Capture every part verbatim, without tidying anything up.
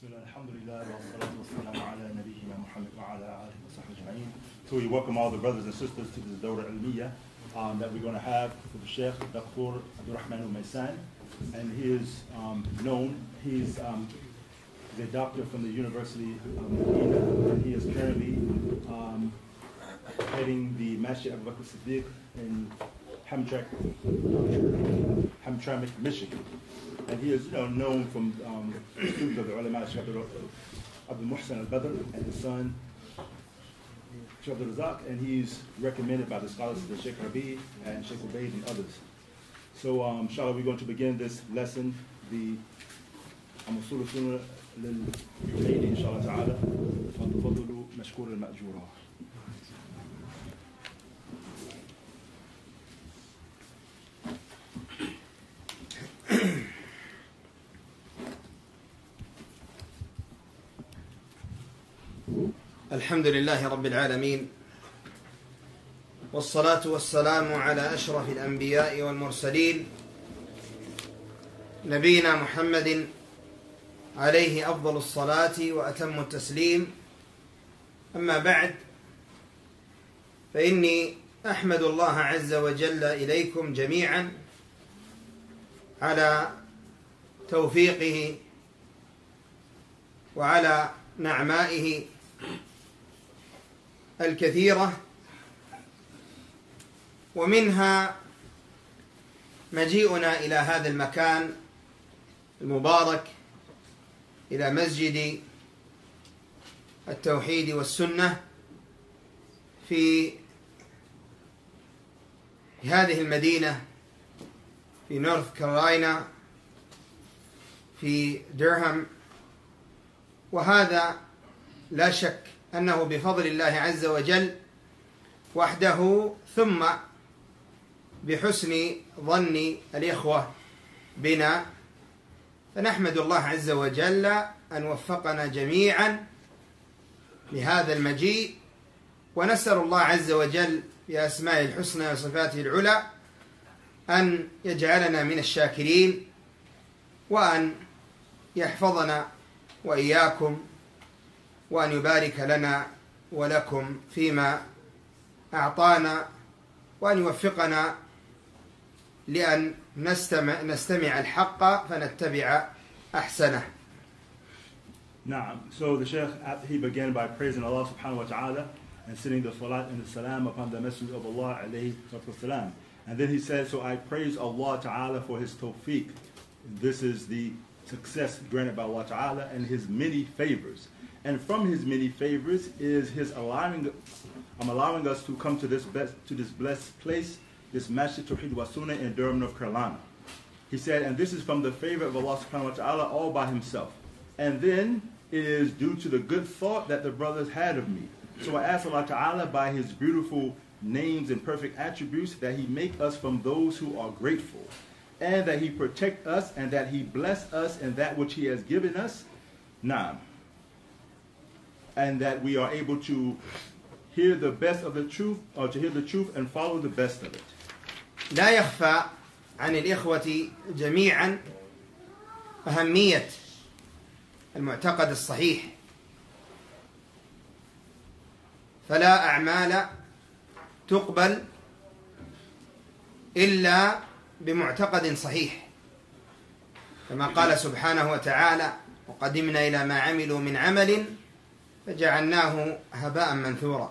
So we welcome all the brothers and sisters to this Dawra Ilmiya um, that we're going to have for the Sheikh, Doctor Abdul Rahman Al-Maysan. And he is um, known, he's, um, he's a doctor from the University of Medina, and he is currently um, heading the Masjid Abu Bakr Siddiq in Hamtramck, Hamtramck, Michigan. And he is you know, known from um, students of the ulama, Sheikh Abdul Muhsin al-Badr and his son, Sheikh Abdul Razak, and he's recommended by the scholars of the Sheikh Rabi and Sheikh Ubaid and others. So, um, inshallah, we're going to begin this lesson, the Amusul Sunnah lil-Ubaidi, inshallah ta'ala. فَتَفَضُّلُوا مَشْكُورًا مَأْجُورًا. الحمد لله رب العالمين، والصلاة والسلام على أشرف الأنبياء والمرسلين نبينا محمد عليه أفضل الصلاة وأتم التسليم. أما بعد، فإني أحمد الله عز وجل إليكم جميعا على توفيقه وعلى نعمائه الكثيرة، ومنها مجيئنا إلى هذا المكان المبارك، إلى مسجد التوحيد والسنة في هذه المدينة في نورث كارولاينا في درهام. وهذا لا شك أنه بفضل الله عز وجل وحده، ثم بحسن ظن الإخوة بنا، فنحمد الله عز وجل أن وفقنا جميعا لهذا المجيء، ونسأل الله عز وجل بأسمائه الحسنى وصفاته العلى أن يجعلنا من الشاكرين، وأن يحفظنا وإياكم، وأن يبارك لنا ولكم فيما أعطانا، وأن يوفقنا لأن نستمع, نستمع الحق فنتبع أحسنه. Now, so the Shaykh, he began by praising Allah subhanahu wa ta'ala and sending the salat and the salam upon the Messenger of Allah alayhi salam. And then he said, so I praise Allah ta'ala for his tawfiq. This is the success granted by Allah ta'ala and his many favors. And from his many favors is his allowing, um, allowing us to come to this best, to this blessed place, this Masjid Tawheed wa Sunnah in Durham, North Carolina. He said, and this is from the favor of Allah subhanahu wa ta'ala all by himself. And then it is due to the good thought that the brothers had of me. So I ask Allah ta'ala by his beautiful names and perfect attributes that he make us from those who are grateful, and that he protect us, and that he bless us in that which he has given us. Naam. And that we are able to hear the best of the truth, or to hear the truth and follow the best of it. لا يخفى عن الإخوة جميعا أهمية المعتقد الصحيح، فلا أعمال تقبل إلا بمعتقد صحيح، كما قال سبحانه وتعالى: وقدمنا إلى ما عملوا من عمل فجعلناه هباء منثورا.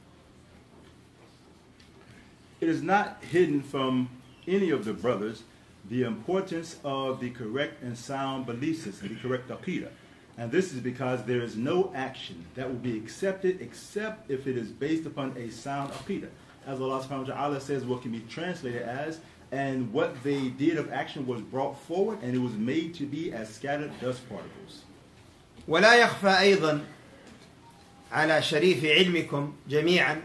It is not hidden from any of the brothers the importance of the correct and sound belief system, the correct aqidah. And this is because there is no action that will be accepted except if it is based upon a sound aqidah. As Allah subhanahu wa ta'ala says, what can be translated as, and what they did of action was brought forward and it was made to be as scattered dust particles. ولا يخفى أيضا على شريف علمكم جميعا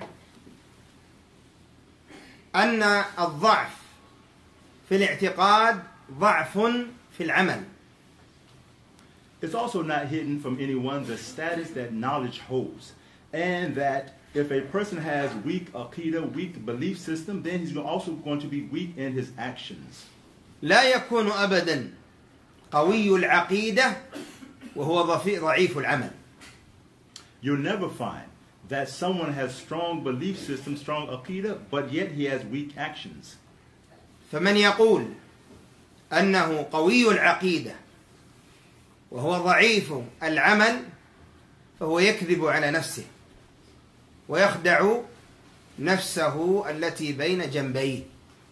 أن الضعف في الاعتقاد ضعف في العمل. It's also not hidden from anyone the status that knowledge holds, and that if a person has weak aqidah, weak belief system, then he's also going to be weak in his actions. لا يكون أبدا قوي العقيدة وهو ضعيف العمل. You'll never find that someone has strong belief system, strong aqidah, but yet he has weak actions. فمن يقول أنه قوي العقيدة وهو ضعيف العمل فهو يكذب على نفسه ويخدع نفسه التي بين جنبيه.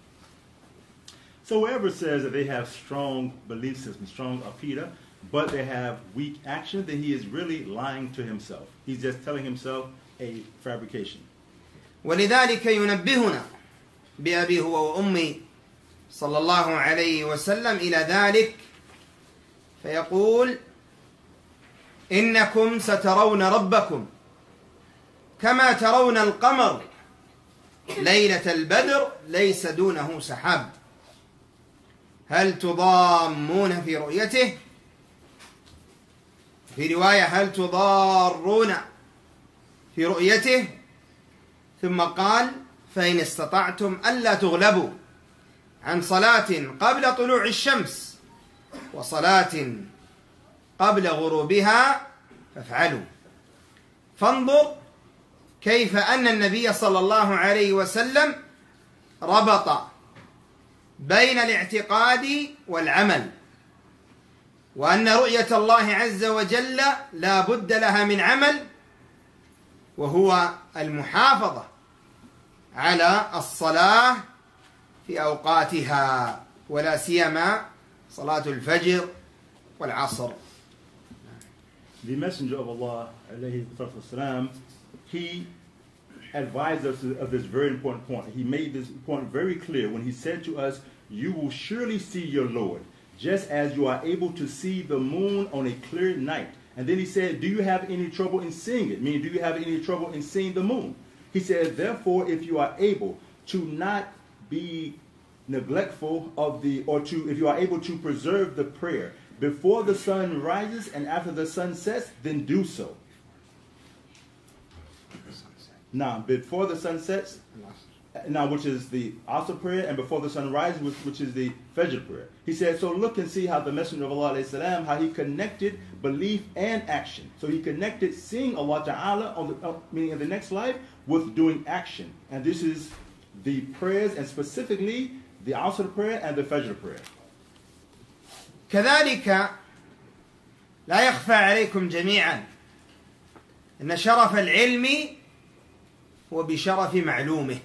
So whoever says that they have strong belief system, strong aqidah, but they have weak action, then he is really lying to himself. He's just telling himself a fabrication. ولذلك ينبهنا بأبي هو وأمي صلى الله عليه وسلم إلى ذلك فيقول: إنكم سترون ربكم كما ترون القمر ليلة البدر ليس دونه سحاب هل تضامون في رؤيته؟ في رواية هل تضارون في رؤيته؟ ثم قال: فإن استطعتم ألا تغلبوا عن صلاة قبل طلوع الشمس وصلاة قبل غروبها فافعلوا. فانظر كيف أن النبي صلى الله عليه وسلم ربط بين الاعتقاد والعمل، وأن رؤية الله عز وجل لا بد لها من عمل، وهو المحافظة على الصلاة في أوقاتها ولا سيما صلاة الفجر والعصر. The Messenger of Allah, alayhi salam, he advised us of this very important point. He made this point very clear when he said to us, you will surely see your Lord, just as you are able to see the moon on a clear night. And then he said, do you have any trouble in seeing it? Meaning, do you have any trouble in seeing the moon? He said, therefore, if you are able to not be neglectful of the, or to, if you are able to preserve the prayer before the sun rises and after the sun sets, then do so. Now, before the sun sets, now which is the Asr prayer, and before the sun rises, which, which is the Fajr prayer. He said, so look and see how the Messenger of Allah, salam, how he connected belief and action. So he connected seeing Allah Ta'ala, on the, uh, meaning in the next life, with doing action. And this is the prayers, and specifically the Asr prayer and the Fajr prayer. كذلك لا يخفى عليكم جميعا أن شرف العلم هو بشرف معلومه،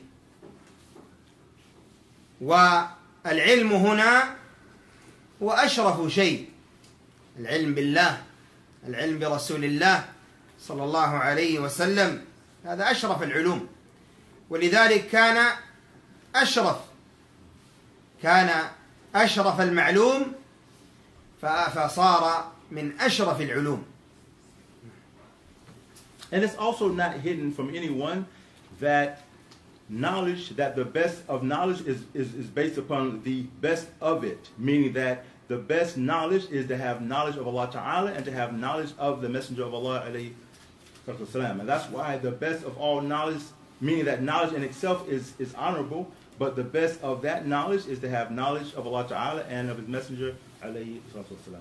والعلم هنا هو أشرف شيء، العلم بالله، العلم برسول الله صلى الله عليه وسلم، هذا أشرف العلوم، ولذلك كان أشرف كان أشرف المعلوم فصار من أشرف العلوم. And it's also not hidden from anyone that knowledge, that the best of knowledge is, is, is based upon the best of it, meaning that the best knowledge is to have knowledge of Allah Ta'ala and to have knowledge of the Messenger of Allah alayhi salam. And that's why the best of all knowledge, meaning that knowledge in itself is, is honorable, but the best of that knowledge is to have knowledge of Allah Ta'ala and of His Messenger alayhi salam.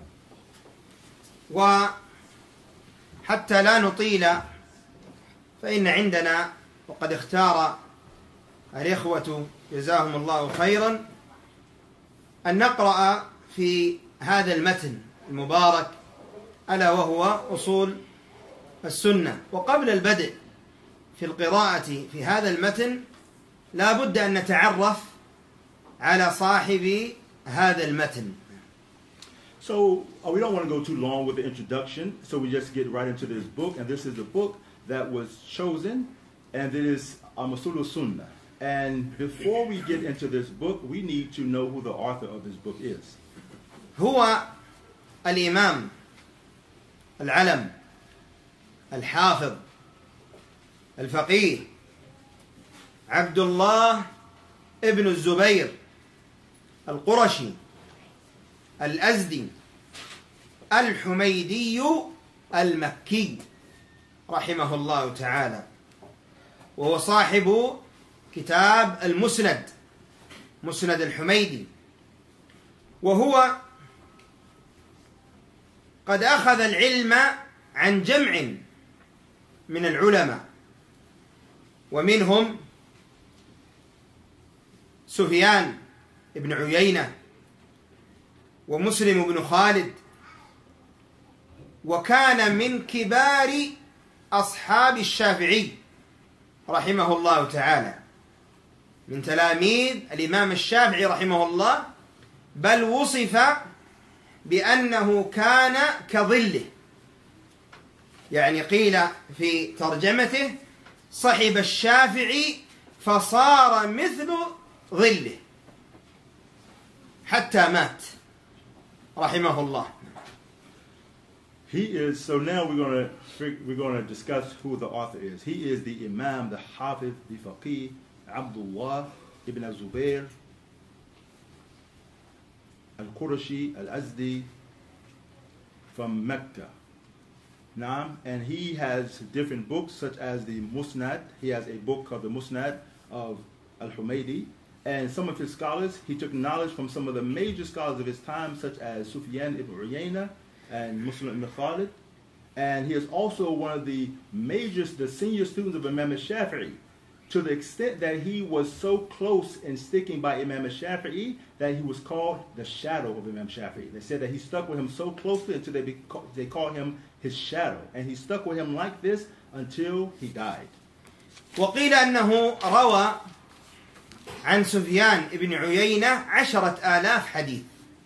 وحتى لا نطيل فإن عندنا وقد اختار الإخوة جزاهم الله خيرا أن نقرأ في هذا المتن المبارك ألا وهو أصول السنة. وقبل البدء في القراءة في هذا المتن لا بد أن نتعرف على صاحب هذا المتن. So uh, we don't want to go too long with the introduction, so we just get right into this book. And this is the book that was chosen, and it is Usul al-Sunnah. And before we get into this book, we need to know who the author of this book is. هو الإمام العلم الحافظ الفقيه عبد الله ابن الزبير القرشي الأزدي الحميدي المكي رحمه الله تعالى، وهو صاحب كتاب المسند، مسند الحميدي، وهو قد أخذ العلم عن جمع من العلماء، ومنهم سفيان بن عيينة ومسلم بن خالد، وكان من كبار أصحاب الشافعي رحمه الله تعالى، من تلاميذ الإمام الشافعي رحمه الله، بل وصف بأنه كان كظله، يعني قيل في ترجمته صحب الشافعي فصار مثل ظله حتى مات رحمه الله. He is, so now we're going to we're going to discuss who the author is. He is the Imam, the Hafiz, the Faqih, Abdullah ibn Zubair al-Qurashi al-Azdi from Mecca. Naam, and he has different books such as the Musnad. He has a book called the Musnad of Al-Humaydi. And some of his scholars, he took knowledge from some of the major scholars of his time, such as Sufyan ibn Uyayna and Muslim ibn Khalid. And he is also one of the major, the senior students of Imam al-Shafi'i, to the extent that he was so close in sticking by Imam al-Shafi'i that he was called the shadow of Imam Shafi'i. They said that he stuck with him so closely until they, be, they called him his shadow. And he stuck with him like this until he died. وقيل أنه روى عن سفيان بن عيينة عشرة آلاف حديث.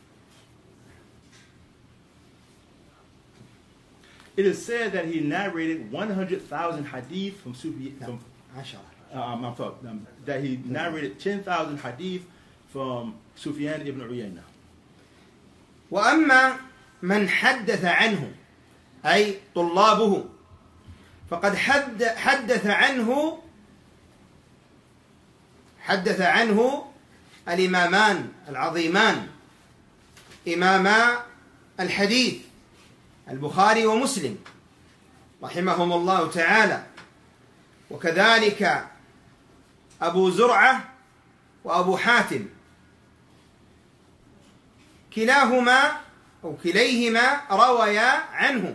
It is said that he narrated one hundred thousand hadith from Sufyan. From, um, I'm sorry, um, that he narrated ten thousand hadith from Sufyan ibn Uyayna. وأما من حدث عنه أي طلابه فقد حد حدث عنه حدث عنه الإمامان العظيمان إماما الحديث البخاري ومسلم رحمهم الله تعالى، وكذلك أبو زرعة وأبو حاتم، كلاهما أو كليهما رويا عنه،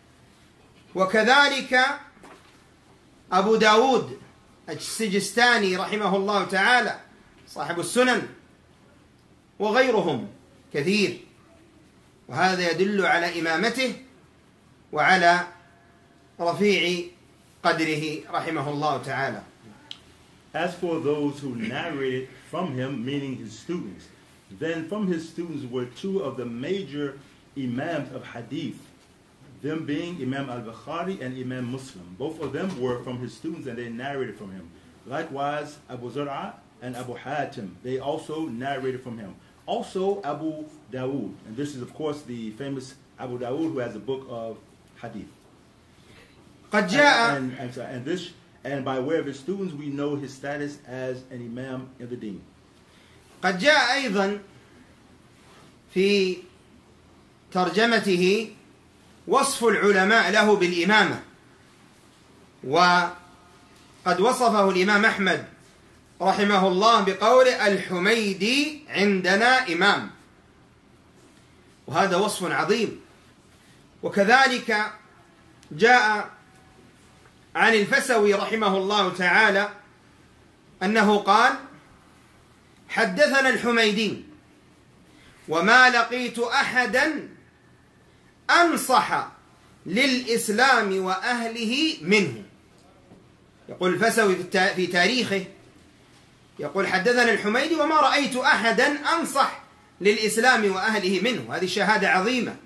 وكذلك أبو داود السجستاني رحمه الله تعالى صاحب السنن، وغيرهم كثير. وهذا يدل على إمامته وعلى رفيع قدره رحمه الله تعالى. As for those who narrated from him, meaning his students, then from his students were two of the major imams of hadith, them being Imam al-Bukhari and Imam Muslim. Both of them were from his students and they narrated from him. Likewise, Abu Zur'a and Abu Hatim, they also narrated from him. Also, Abu Dawood, and this is of course the famous Abu Dawood who has a book of hadith. قد جاء and, and, and, this, and by way of his students, we know his status as an imam in the deen. قد جاء أيضا في ترجمته وصف العلماء له بالإمامة، وقد وصفه الإمام أحمد رحمه الله بقول الحميدي عندنا إمام، وهذا وصف عظيم. وكذلك جاء عن الفسوي رحمه الله تعالى أنه قال حدثنا الحميدي وما لقيت أحدا أنصح للإسلام وأهله منه. يقول الفسوي في تاريخه، يقول حدثنا الحميدي وما رأيت أحدا أنصح للإسلام وأهله منه. هذه شهادة عظيمة.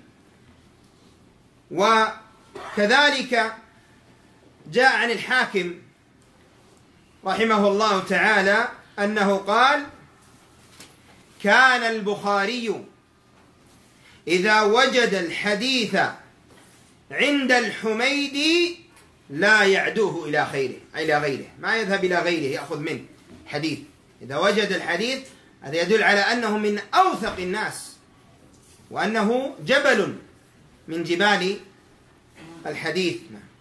وكذلك جاء عن الحاكم رحمه الله تعالى أنه قال كان البخاري إذا وجد الحديث عند الحميدي لا يعدوه إلى خيره إلى غيره، ما يذهب إلى غيره يأخذ منه حديث. إذا وجد الحديث هذا يدل على أنه من أوثق الناس وأنه جبل من جبال الحديث.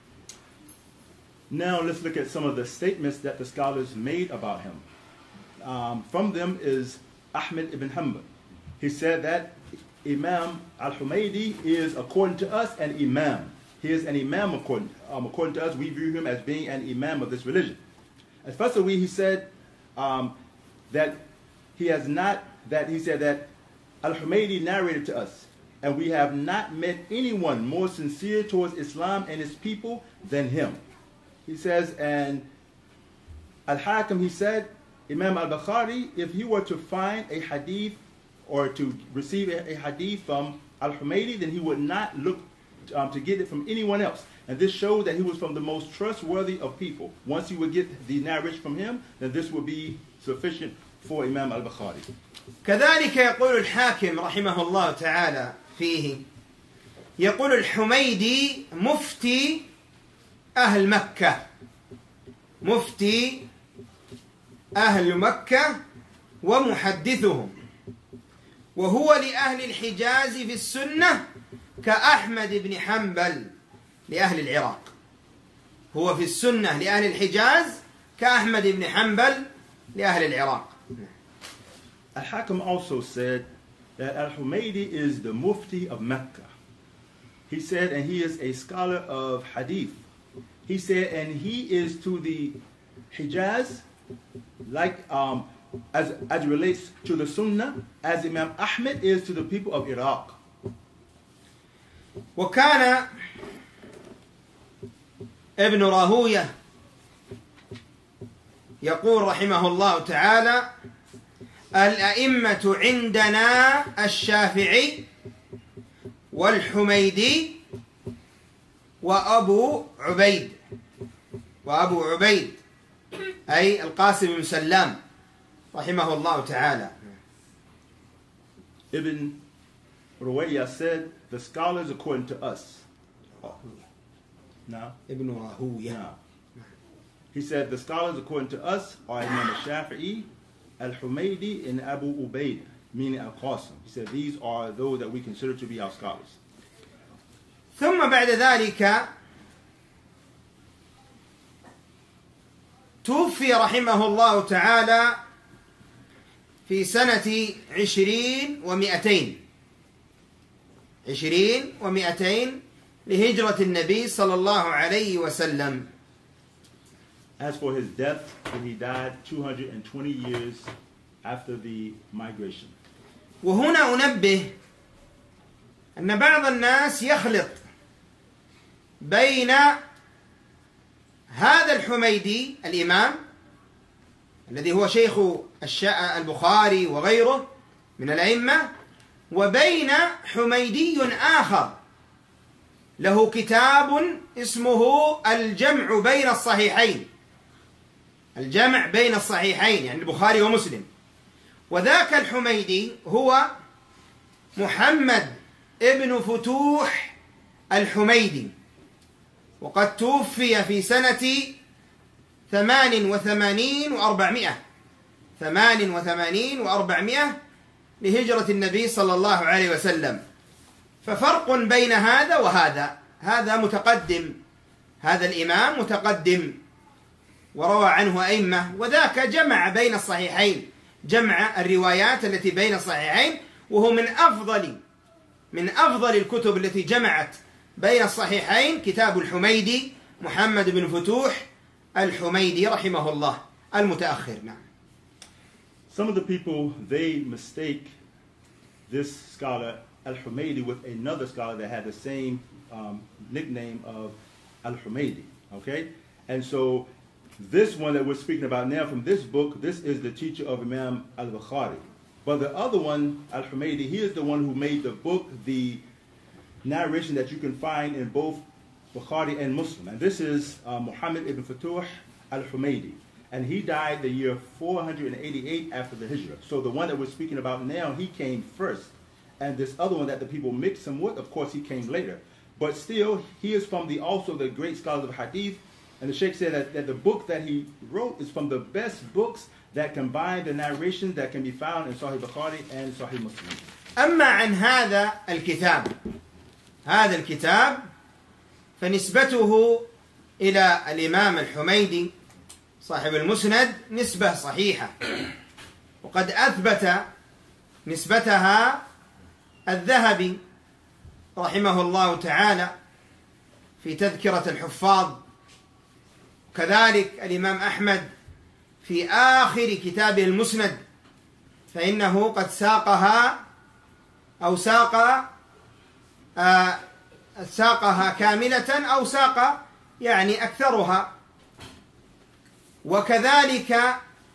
Now let's look at some of the statements that the scholars made about him. Um, from them is Ahmed ibn Hanbal. He said that Imam al-Humaydi is, according to us, an imam. He is an imam according, um, according to us. We view him as being an imam of this religion. Especially, he said um, that he has not, that he said that al-Humaydi narrated to us, and we have not met anyone more sincere towards Islam and its people than him. He says, and Al-Hakim, he said, Imam al-Bukhari, if he were to find a hadith or to receive a, a hadith from al-Humaydi, then he would not look um, to get it from anyone else. And this showed that he was from the most trustworthy of people. Once he would get the narration from him, then this would be sufficient for Imam al-Bukhari. كذلك يقول الحاكم رحمه الله تعالى فيه، يقول الحميدي مفتي أهل مكة، مفتي أهل مكة ومحدثهم، وهو لأهل الحجاز في السنة كأحمد بن حنبل لأهل العراق. هو في السنة لأهل الحجاز كأحمد بن حنبل لأهل العراق. Al-Hakim also said that Al-Humaydi is the Mufti of Mecca. He said, and he is a scholar of Hadith. He said, and he is to the Hijaz, like um, as, as it relates to the Sunnah, as Imam Ahmed is to the people of Iraq. وكان ابن راهوية يقول رحمه الله تعالى: الأئمة عندنا الشافعي والحميدي وأبو عبيد، وأبو عبيد أي القاسم بن سلام رحمه الله تعالى. Ibn Ruwayya said, the scholars according to us. Oh. No? Ibn Rahuya. No. He said, the scholars according to us are Imam al-Shafi'i, al-Humaydi, and Abu Ubaid, meaning al-Qasim. He said, these are those that we consider to be our scholars. ثم بعد ذلك توفي رحمه الله تعالى في سنة عشرين ومئتين عشرين ومئتين لهجرة النبي صلى الله عليه وسلم. As for his death, he died two hundred twenty years after the migration. وهنا أنبه أن بعض الناس يخلط بين هذا الحميدي الإمام الذي هو شيخ البخاري وغيره من الأئمة، وبين حميدي آخر له كتاب اسمه الجمع بين الصحيحين، الجمع بين الصحيحين يعني البخاري ومسلم. وذاك الحميدي هو محمد ابن فتوح الحميدي، وقد توفي في سنة ثمان وثمانين وأربعمائة ثمان وثمانين وأربعمائة لهجرة النبي صلى الله عليه وسلم. ففرق بين هذا وهذا، هذا متقدم، هذا الإمام متقدم وروى عنه أئمة، وذاك جمع بين الصحيحين، جمع الروايات التي بين الصحيحين، وهو من أفضل من أفضل الكتب التي جمعت بين الصحيحين كتاب الحميدي محمد بن فتوح الحميدي رحمه الله المتأخر. نعم. Some of the people, they mistake this scholar Al-Humaydi with another scholar that had the same um, nickname of Al-Humaydi. Okay? And so this one that we're speaking about now from this book, this is the teacher of Imam al-Bukhari. But the other one, Al-Humaydi, he is the one who made the book, the narration that you can find in both Bukhari and Muslim. And this is uh, Muhammad ibn Futuh al-Humaydi. And he died the year four hundred eighty-eight after the Hijrah. So the one that we're speaking about now, he came first. And this other one that the people mix him with, of course, he came later. But still, he is from the also the great scholars of Hadith. And the Sheikh said that, that the book that he wrote is from the best books that combine the narrations that can be found in Sahih Bukhari and Sahih Muslim. أما عن هذا الكتاب هذا الكتاب فنسبته إلى الإمام الحميدي صاحب المسند نسبة صحيحة، وقد أثبت نسبتها الذهبي رحمه الله تعالى في تذكرة الحفاظ، كذلك الإمام أحمد في آخر كتابه المسند، فإنه قد ساقها أو ساق آه ساقها كاملة أو ساق يعني أكثرها. وكذلك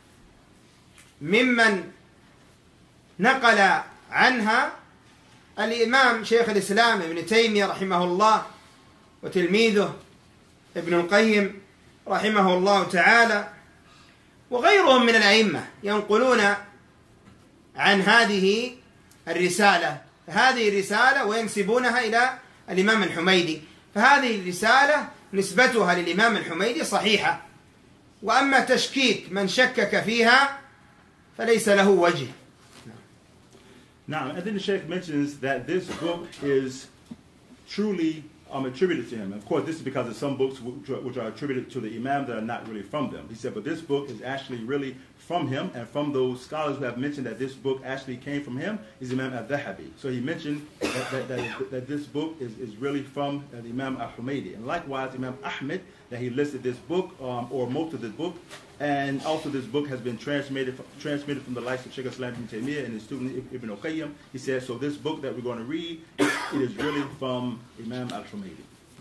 ممن نقل عنها الإمام شيخ الإسلام ابن تيمية رحمه الله، وتلميذه ابن القيم رحمه الله تعالى، وغيرهم من الأئمة ينقلون عن هذه الرسالة هذه الرسالة وينسبونها إلى الإمام الحميدي. فهذه الرسالة نسبتها للإمام الحميدي صحيحة، وأما تشكيك من شكك فيها فليس له وجه. Now, and then the Sheikh mentions that this book is truly um, attributed to him. Of course, this is because of some books which are, which are attributed to the Imam that are not really from them. He said, but this book is actually really from him, and from those scholars who have mentioned that this book actually came from him is Imam al-Dhahabi. So he mentioned that, that, that, that this book is, is really from uh, the Imam al-Humaydi. And likewise, Imam Ahmed, that he listed this book, um, or most of this book, and also this book has been transmitted transmitted from the likes of Shaykh Islam ibn Taymiyyah and his student Ibn al-Qayyim. He said, so this book that we're going to read, it, it is really from Imam al-Humaydi.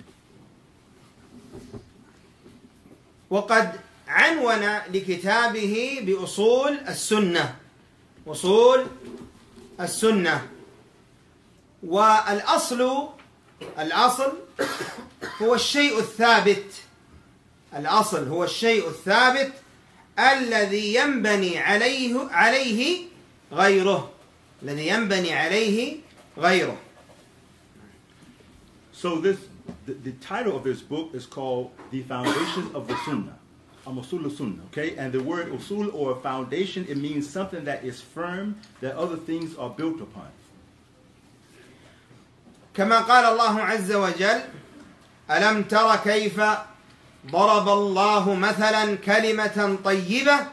وقد عنون لكتابه بأصول السنة أصول السنة والأصل الأصل هو الشيء الثابت الأصل هو الشيء الثابت الذي ينبني عليه عليه غيره الذي ينبني عليه غيره. So this the, the title of this book is called The Foundations of the Sunnah. Usul al-Sunnah, okay? And the word usul, or foundation, it means something that is firm, that other things are built upon. كما قال الله عز وجل ألم تر كيف ضرب الله مثلا كلمة طيبة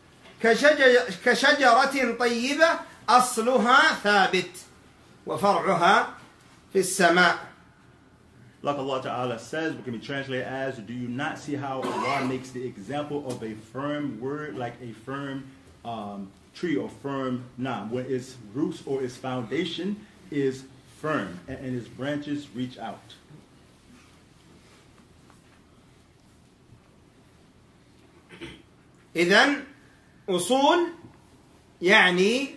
كشجرة طيبة أصلها ثابت وفرعها في السماء. Like Allah Ta'ala says, what can be translated as, do you not see how Allah makes the example of a firm word, like a firm um, tree or firm nam, where its roots or its foundation is firm and, and its branches reach out. إذن أصول يعني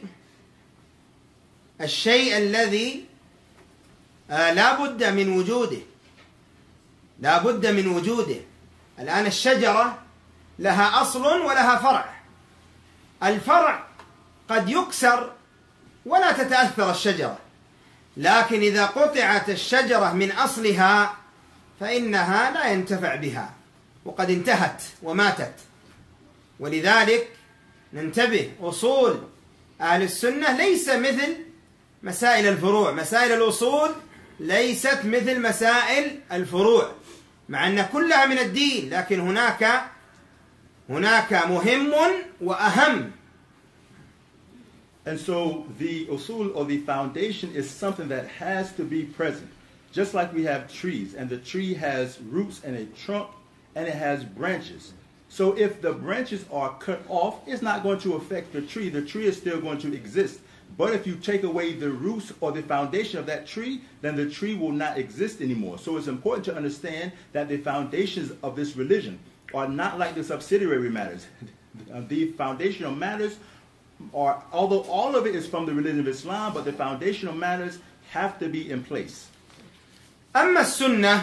الشيء الذي آه لا بد من وجوده لا بد من وجوده. الآن الشجرة لها أصل ولها فرع. الفرع قد يكسر ولا تتأثر الشجرة، لكن إذا قطعت الشجرة من أصلها فإنها لا ينتفع بها وقد انتهت وماتت. ولذلك ننتبه، أصول أهل السنة ليس مثل مسائل الفروع. مسائل الأصول ليست مثل مسائل الفروع، مع أن كلها من الدين، لكن هناك هناك مهم وأهم. And so the usul, or the foundation, is something that has to be present. Just like we have trees, and the tree has roots and a trunk, and it has branches. So if the branches are cut off, it's not going to affect the tree. The tree is still going to exist. But if you take away the roots or the foundation of that tree, then the tree will not exist anymore. So it's important to understand that the foundations of this religion are not like the subsidiary matters. The foundational matters are, although all of it is from the religion of Islam, but the foundational matters have to be in place. أما السنة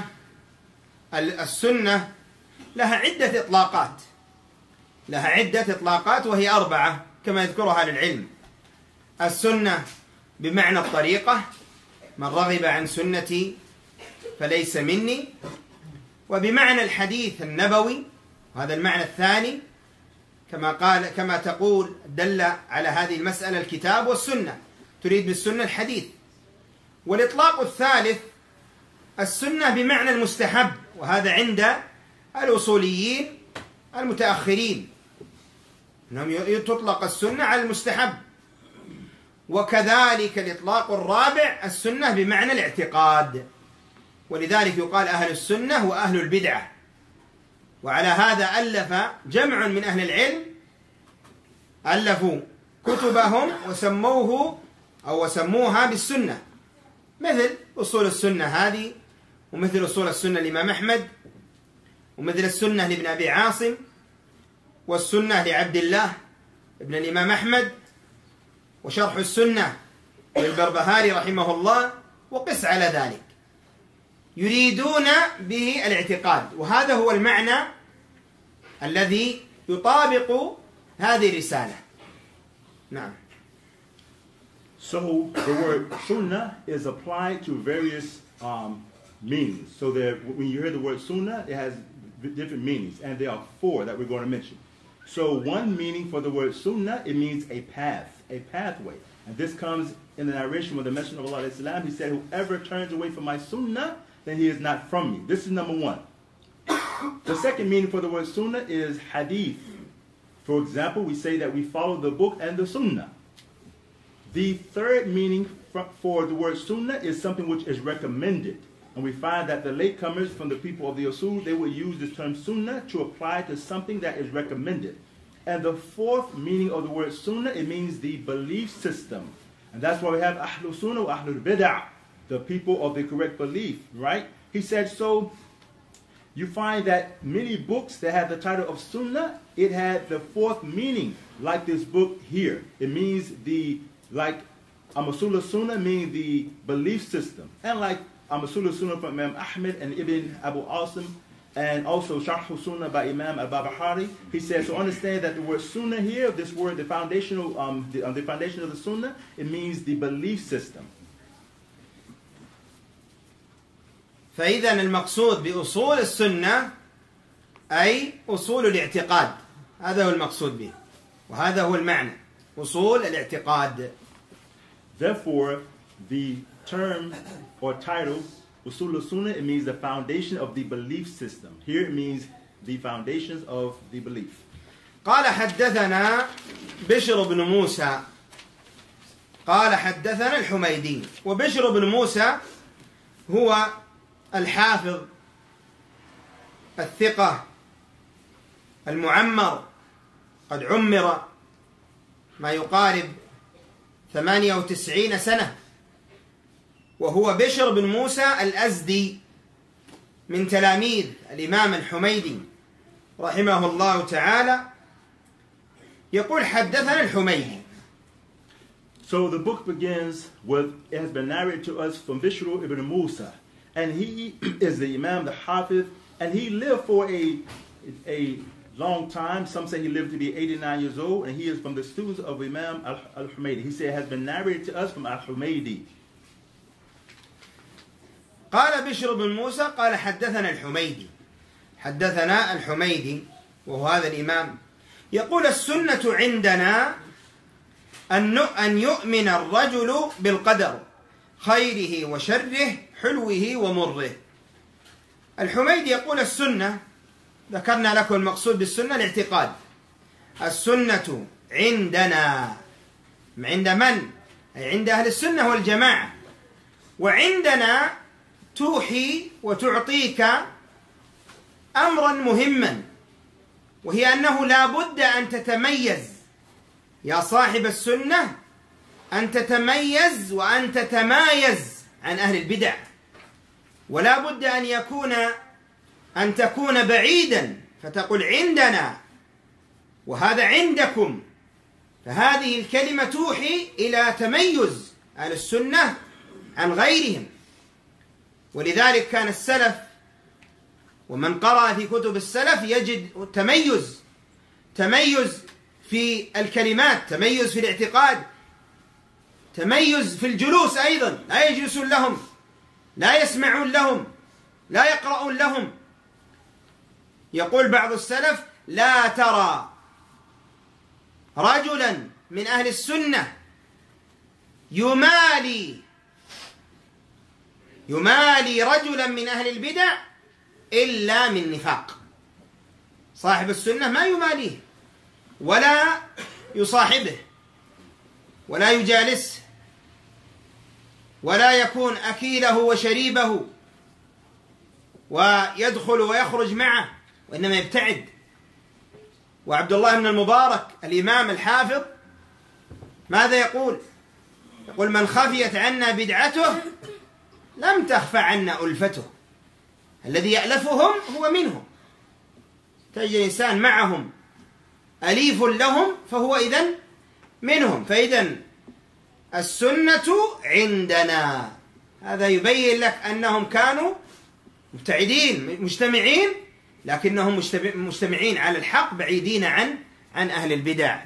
السنة لها عدة إطلاقات لها عدة إطلاقات وهي أربعة كما يذكرها للعلم. السنة بمعنى الطريقة، من رغب عن سنتي فليس مني، وبمعنى الحديث النبوي، وهذا المعنى الثاني، كما قال كما تقول دل على هذه المسألة الكتاب والسنة، تريد بالسنة الحديث. والإطلاق الثالث السنة بمعنى المستحب، وهذا عند الأصوليين المتأخرين، أنهم تطلق السنة على المستحب. وكذلك الإطلاق الرابع السنة بمعنى الاعتقاد، ولذلك يقال أهل السنة وأهل البدعة. وعلى هذا ألف جمع من أهل العلم ألفوا كتبهم وسموه أو وسموها بالسنة، مثل أصول السنة هذه، ومثل أصول السنة الإمام أحمد، ومثل السنة لابن أبي عاصم، والسنة لعبد الله ابن الإمام أحمد، وشرح السنة للبربهاري رحمه الله، وقس على ذلك، يريدون به الاعتقاد. وهذا هو المعنى الذي يطابق هذه الرسالة. نعم. So the word sunnah is applied to various um, meanings. So that when you hear the word sunnah, it has different meanings, and there are four that we're going to mention. So one meaning for the word sunnah, it means a path, a pathway. And this comes in the narration with the Messenger of Allah Islam. He said, whoever turns away from my sunnah, then he is not from me. This is number one. The second meaning for the word sunnah is hadith. For example, we say that we follow the book and the sunnah. The third meaning for the word sunnah is something which is recommended. And we find that the latecomers from the people of the usul, they will use this term sunnah to apply to something that is recommended. And the fourth meaning of the word sunnah, it means the belief system. And that's why we have ahlul sunnah wa ahlul bid'ah, the people of the correct belief, right? He said, so you find that many books that have the title of sunnah, it had the fourth meaning, like this book here. It means the, like, Amasul Sunnah meaning the belief system. And like Amasul Sunnah from Imam Ahmed and Ibn Abu Asim, and also Sharh Sunnah by Imam al-Barbahari. He says, so understand that the word sunnah here, this word, the foundational, um, the, uh, the foundation of the sunnah, it means the belief system. فإذا المقصود بأصول السنة أي أصول الاعتقاد، هذا هو المقصود به، وهذا هو المعنى، أصول الاعتقاد. Therefore, the term or title Usul al-Sunnah, it means the foundation of the belief system. Here it means the foundations of the belief. قال حدثنا بشر بن موسى قال حدثنا الحميدي. وبشر بن موسى هو الحافظ الثقة المعمر، قد عمر ما يقارب ثمانية وتسعين سنة، وهو بشر بن موسى الأزدي من تلاميذ الإمام الحميدي رحمه الله تعالى. يقول حدثنا الحميدي. So the book begins with, it has been narrated to us from Bishr ibn Musa, and he is the Imam, the Hafiz, and he lived for a, a long time. Some say he lived to be eighty-nine years old, and he is from the students of Imam al-Humaydi. He said it has been narrated to us from al-Humaydi. قال بشر بن موسى قال حدثنا الحميدي. حدثنا الحميدي وهو هذا الإمام. يقول السنة عندنا أن يؤمن الرجل بالقدر خيره وشره حلوه ومره. الحميدي يقول السنة، ذكرنا لكم المقصود بالسنة الاعتقاد. السنة عندنا، عند من؟ أي عند أهل السنة والجماعة. وعندنا توحي وتعطيك أمرا مهما، وهي أنه لا بد أن تتميز يا صاحب السنة، أن تتميز وأن تتمايز عن أهل البدع، ولا بد أن يكون أن تكون بعيدا فتقول عندنا وهذا عندكم. فهذه الكلمة توحي إلى تميز أهل السنة عن غيرهم. ولذلك كان السلف ومن قرأ في كتب السلف يجد تميز، تميز في الكلمات، تميز في الاعتقاد، تميز في الجلوس أيضا، لا يجلسون لهم، لا يسمعون لهم، لا يقرؤون لهم. يقول بعض السلف لا ترى رجلا من أهل السنة يمالي يمالي رجلا من أهل البدع إلا من نفاق. صاحب السنة ما يماليه ولا يصاحبه، ولا يجالسه ولا يكون أكيله وشريبه ويدخل ويخرج معه، وإنما يبتعد. وعبد الله بن المبارك الإمام الحافظ ماذا يقول؟ يقول: من خفيت عنا بدعته لم تخف عنا ألفته. الذي يألفهم هو منهم. تجد الإنسان معهم أليف لهم فهو إذن منهم. فإذن السنة عندنا، هذا يبين لك أنهم كانوا مبتعدين مجتمعين، لكنهم مجتمعين على الحق بعيدين عن عن أهل البدع.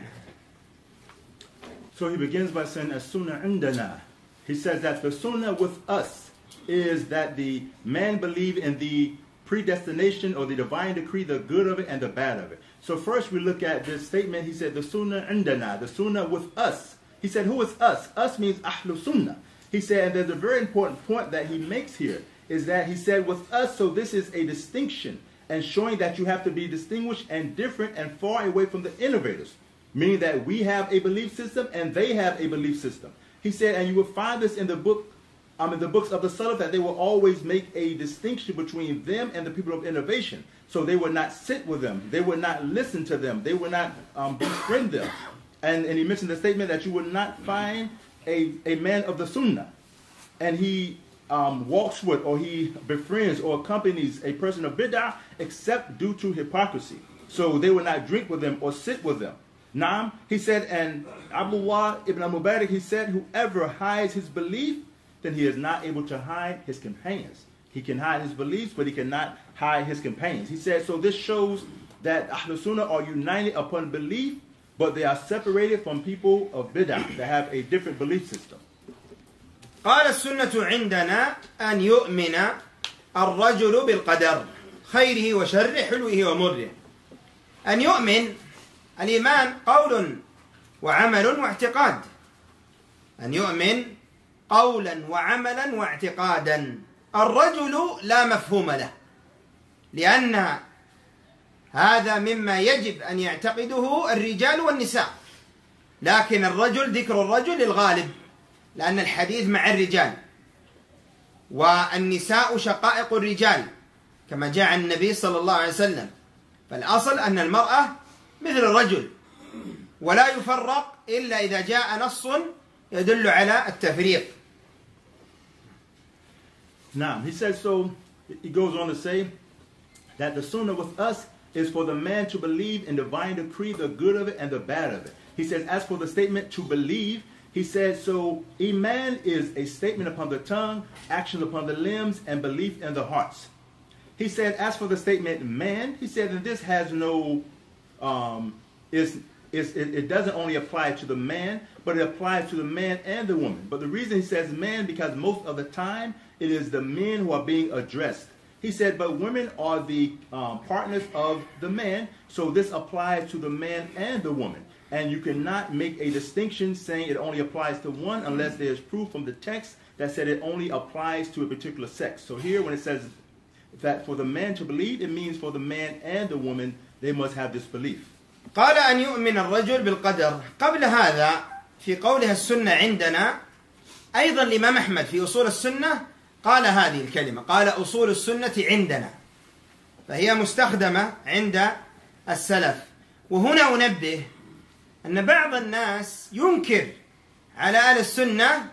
So he begins by saying, as-sunnah indana. He says that the sunnah with us is that the man believe in the predestination or the divine decree, the good of it and the bad of it. So first we look at this statement. He said, the sunnah indana, the sunnah with us. He said, who is us? Us means ahlu sunnah. He said, and there's a very important point that he makes here, is that he said with us, so this is a distinction and showing that you have to be distinguished and different and far away from the innovators. Meaning that we have a belief system and they have a belief system. He said, and you will find this in the book, um, in the books of the Salaf, that they will always make a distinction between them and the people of innovation. So they would not sit with them. They would not listen to them. They would not um, befriend them. And, and he mentioned the statement that you would not find a, a man of the Sunnah, and he um, walks with or he befriends or accompanies a person of Bid'ah except due to hypocrisy. So they would not drink with them or sit with them. Naam, he said, and Abdullah ibn Mubarak, he said, whoever hides his belief, then he is not able to hide his companions. He can hide his beliefs, but he cannot hide his companions. He said, so this shows that Ahlul Sunnah are united upon belief, but they are separated from people of Bid'ah that have a different belief system. قال السنة عندنا أن يؤمن الرجل بالقدر خيره وشره حلوه ومره. أن يؤمن، الإيمان قول وعمل واعتقاد. أن يؤمن قولا وعملا واعتقادا. الرجل لا مفهوم له، لأن هذا مما يجب أن يعتقده الرجال والنساء، لكن الرجل ذكر الرجل للغالب لأن الحديث مع الرجال، والنساء شقائق الرجال كما جاء عن النبي صلى الله عليه وسلم. فالأصل أن المرأة مثل الرجل، ولا يفرق إلا إذا جاء نص يدل على التفريق. Now, he says, so he goes on to say that the sunnah with us is for the man to believe in divine decree, the good of it and the bad of it. He says, as for the statement to believe, he says, so iman is a statement upon the tongue, action upon the limbs, and belief in the hearts. He said, as for the statement man, he said that this has no, um, is, is, it, it doesn't only apply to the man, but it applies to the man and the woman. But the reason he says man, because most of the time, it is the men who are being addressed. He said, but women are the um, partners of the man, so this applies to the man and the woman. And you cannot make a distinction saying it only applies to one unless there's proof from the text that said it only applies to a particular sex. So here when it says that for the man to believe, it means for the man and the woman, they must have this belief. قال أن يؤمن الرجل بالقدر. قبل هذا في قولها السنة عندنا أيضا الإمام أحمد في أصول السنة قال هذه الكلمة، قال أصول السنة عندنا، فهي مستخدمة عند السلف. وهنا أنبه أن بعض الناس ينكر على أهل السنة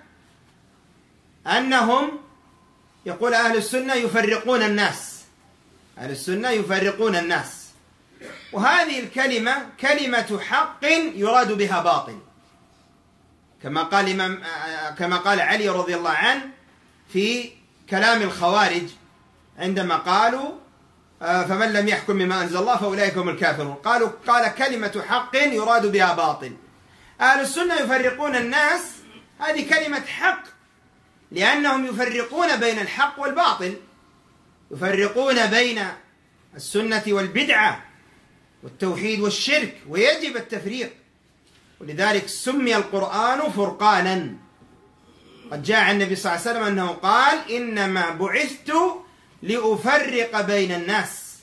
أنهم، يقول أهل السنة يفرقون الناس، أهل السنة يفرقون الناس، وهذه الكلمة كلمة حق يراد بها باطل، كما قال إمام كما قال علي رضي الله عنه في كلام الخوارج عندما قالوا فمن لم يحكم بما أنزل الله فأولئك هم الكافرون. قالوا قال كلمة حق يراد بها باطل. أهل السنة يفرقون الناس، هذه كلمة حق لأنهم يفرقون بين الحق والباطل، يفرقون بين السنة والبدعة والتوحيد والشرك، ويجب التفريق، ولذلك سمي القرآن فرقانا. قد جاء عن النبي صلى الله عليه وسلم أنه قال إنما بعثت لأفرق بين الناس،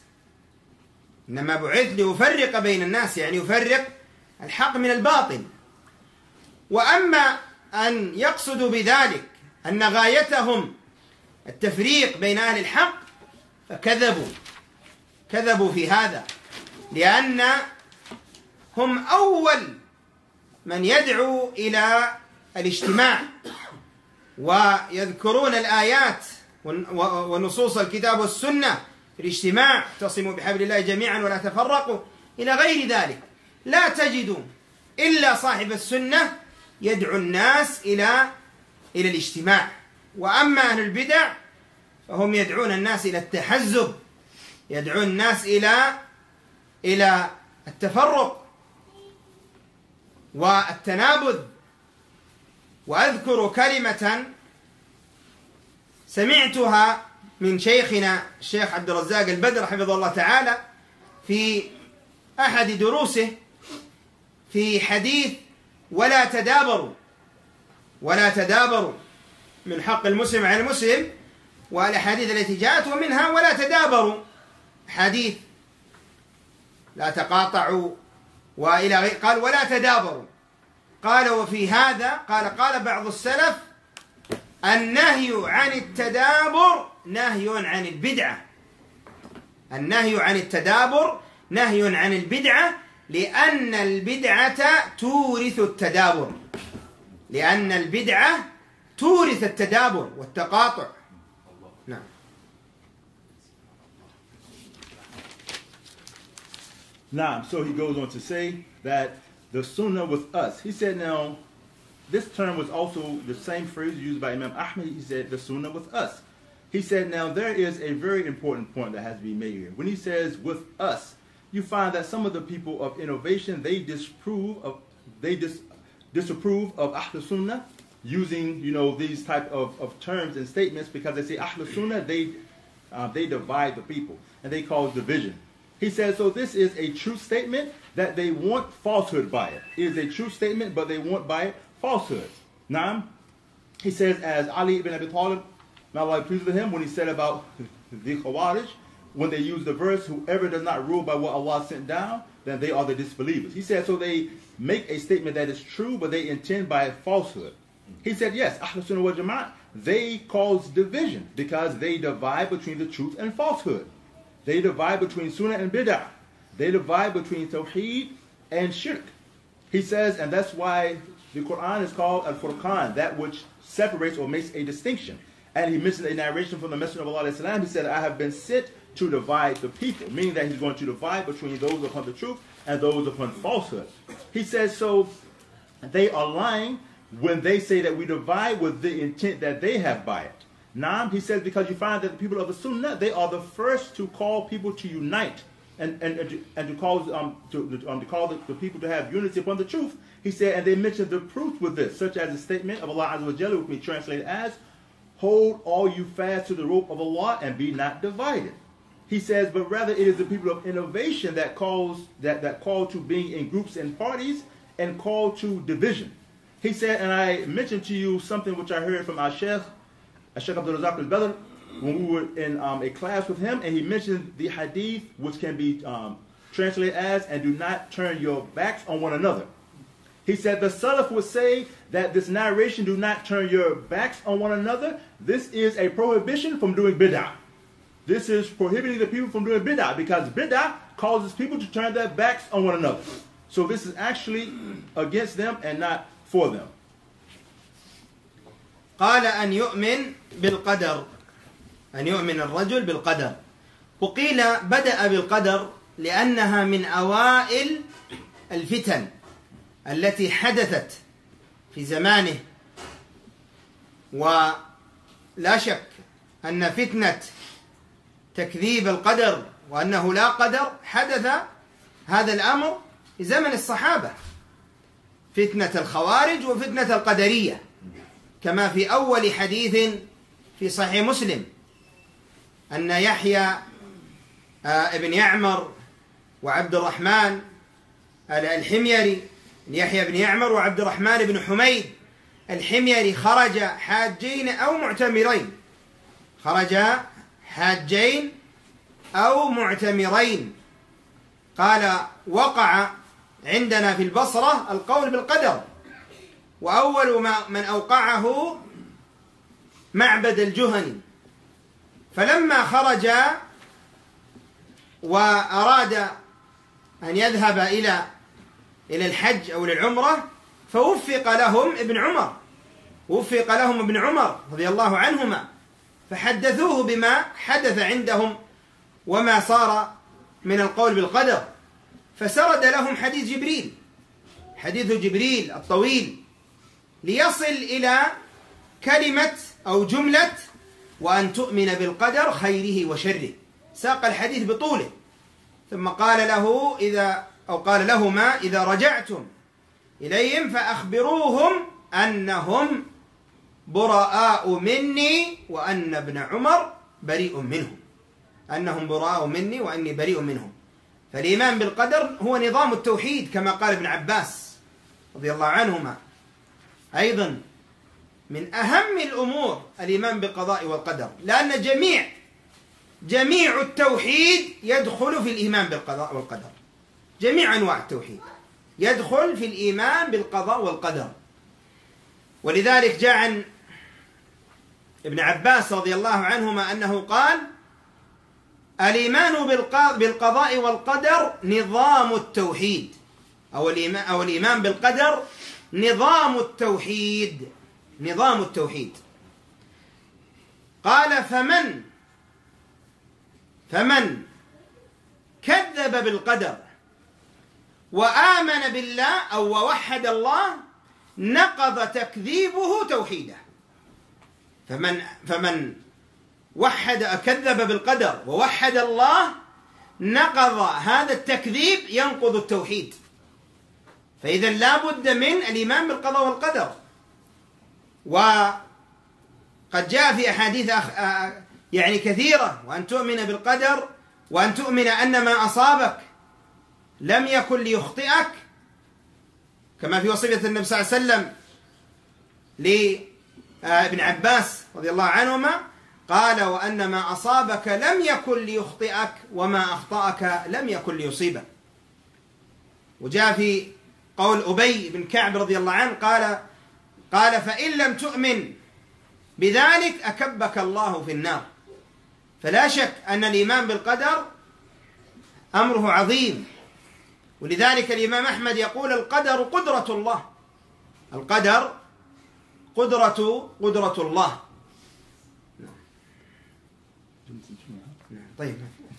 إنما بعثت لأفرق بين الناس، يعني يفرق الحق من الباطل. وأما أن يقصدوا بذلك أن غايتهم التفريق بين أهل الحق فكذبوا كذبوا في هذا، لأن هم أول من يدعو إلى الاجتماع، ويذكرون الآيات ونصوص الكتاب والسنة في الاجتماع، اعتصموا بحبل الله جميعا ولا تفرقوا إلى غير ذلك. لا تجد إلا صاحب السنة يدعو الناس إلى إلى الاجتماع. وأما أهل البدع فهم يدعون الناس إلى التحزب، يدعون الناس إلى إلى التفرق والتنابذ. وأذكر كلمة سمعتها من شيخنا الشيخ عبد الرزاق البدر حفظه الله تعالى في أحد دروسه في حديث ولا تدابروا ولا تدابروا من حق المسلم على المسلم، والأحاديث التي جاءت ومنها ولا تدابروا حديث لا تقاطعوا وإلى غير، قال ولا تدابروا. قال وفي هذا قال قال بعض السلف النهي عن التدابر نهي عن البدعة، النهي عن التدابر نهي عن البدعة، لأن البدعة تورث التدابر، لأن البدعة تورث التدابر والتقاطع. نعم. Now, so he goes on to say that the sunnah with us. He said, now, this term was also the same phrase used by Imam Ahmed. He said, the sunnah with us. He said, now, there is a very important point that has to be made here. When he says with us, you find that some of the people of innovation, they disprove of, they dis, disapprove of Ahl Sunnah using, you know, these type of, of terms and statements, because they say Ahl Sunnah, they, uh, they divide the people, and they cause division. He says, so this is a true statement that they want falsehood by it. It is a true statement, but they want by it falsehood. Now, he says, as Ali ibn Abi Talib, may Allah be pleased with him, when he said about the Khawarij, when they use the verse, whoever does not rule by what Allah sent down, then they are the disbelievers. He said, so they make a statement that is true, but they intend by it falsehood. He said, yes, Ahl Sunnah wal Jama'ah, they cause division because they divide between the truth and falsehood. They divide between Sunnah and Bid'ah. They divide between Tawheed and Shirk. He says, and that's why the Quran is called Al-Furqan, that which separates or makes a distinction. And he mentioned a narration from the Messenger of Allah, he said, I have been sent to divide the people, meaning that he's going to divide between those upon the truth and those upon falsehood. He says, so they are lying when they say that we divide with the intent that they have by it. Naam, he says, because you find that the people of the Sunnah, they are the first to call people to unite and, and, and, to, and to call, um, to, um, to call the, the people to have unity upon the truth. He said, and they mentioned the proof with this, such as the statement of Allah Azza wa Jalla, which we translate as, hold all you fast to the rope of Allah and be not divided. He says, but rather it is the people of innovation that calls that, that call to being in groups and parties and call to division. He said, and I mentioned to you something which I heard from our Sheikh, Sheikh Abdul Razak al-Badr, when we were in um, a class with him, and he mentioned the hadith, which can be um, translated as, and do not turn your backs on one another. He said the Salaf would say that this narration, do not turn your backs on one another, this is a prohibition from doing bid'ah. This is prohibiting the people from doing bid'ah, because bid'ah causes people to turn their backs on one another. So this is actually against them and not for them. قال أن يؤمن بالقدر، أن يؤمن الرجل بالقدر. وقيل بدأ بالقدر لأنها من أوائل الفتن التي حدثت في زمانه، ولا شك أن فتنة تكذيب القدر وأنه لا قدر حدث هذا الأمر في زمن الصحابة، فتنة الخوارج وفتنة القدرية، كما في أول حديث في صحيح مسلم أن يحيى ابن يعمر وعبد الرحمن الحميري، يحيى بن يعمر وعبد الرحمن بن حميد الحميري خرج حاجين أو معتمرين، خرج حاجين أو معتمرين. قال وقع عندنا في البصرة القول بالقدر، وأول ما من أوقعه معبد الجهني، فلما خرج وأراد أن يذهب إلى إلى الحج أو للعمرة فوفق لهم ابن عمر وفق لهم ابن عمر رضي الله عنهما، فحدثوه بما حدث عندهم وما صار من القول بالقدر، فسرد لهم حديث جبريل حديث جبريل الطويل ليصل إلى كلمة أو جملة وأن تؤمن بالقدر خيره وشره، ساق الحديث بطوله، ثم قال له إذا أو قال لهما إذا رجعتم إليهم فأخبروهم أنهم براء مني وأن ابن عمر بريء منهم، أنهم براء مني وأني بريء منهم. فالإيمان بالقدر هو نظام التوحيد كما قال ابن عباس رضي الله عنهما، أيضا من أهم الأمور الإيمان بالقضاء والقدر، لأن جميع جميع التوحيد يدخل في الإيمان بالقضاء والقدر، جميع أنواع التوحيد يدخل في الإيمان بالقضاء والقدر. ولذلك جاء عن ابن عباس رضي الله عنهما أنه قال الإيمان بالقضاء والقدر نظام التوحيد، أو الإيمان, أو الإيمان بالقدر نظام التوحيد نظام التوحيد. قال فمن فمن كذب بالقدر وآمن بالله أو ووحد الله نقض تكذيبه توحيده. فمن فمن وحد كذب بالقدر ووحد الله نقض هذا التكذيب ينقض التوحيد. فإذا لا بد من الإيمان بالقضاء والقدر. وقد جاء في أحاديث يعني كثيرة، وأن تؤمن بالقدر وأن تؤمن أن ما أصابك لم يكن ليخطئك، كما في وصية النبي صلى الله عليه وسلم لابن عباس رضي الله عنهما قال وأن ما أصابك لم يكن ليخطئك وما أخطأك لم يكن ليصيبك. وجاء في قول أبي بن كعب رضي الله عنه قال قال فإن لم تؤمن بذلك أكبك الله في النار. فلا شك أن الإيمان بالقدر أمره عظيم، ولذلك الإمام أحمد يقول القدر قدرة الله، القدر قدرة قدرة الله. طيب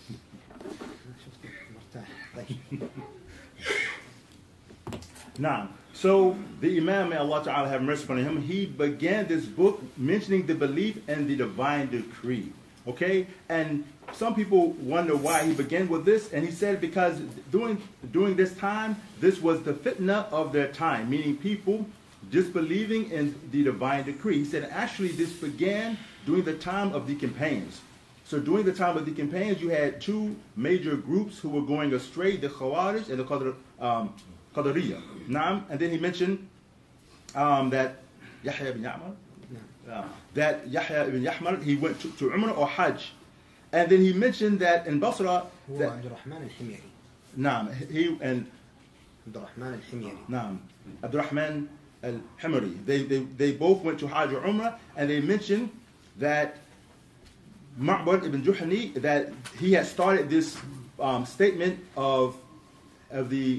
Now, so the Imam, may Allah Ta'ala have mercy upon him, he began this book mentioning the belief and the divine decree. Okay? And some people wonder why he began with this, and he said because during, during this time, this was the fitna of their time, meaning people disbelieving in the divine decree. He said actually this began during the time of the campaigns. So during the time of the campaigns, you had two major groups who were going astray, the Khawarij and the Qadr, um, Qadariyah. Naam. And then he mentioned um, that Yahya ibn Ya'mar, uh, that Yahya ibn Ya'mar, he went to, to Umrah or Hajj. And then he mentioned that in Basra, that Abdurrahman al-Himyari. Naam, he and Abdurrahman al-Himyari. Naam, Abdurrahman al-Himyari. They, they, they both went to Hajj or Umrah, and they mentioned that Ma'bad ibn Juhani, that he had started this um, statement of, of the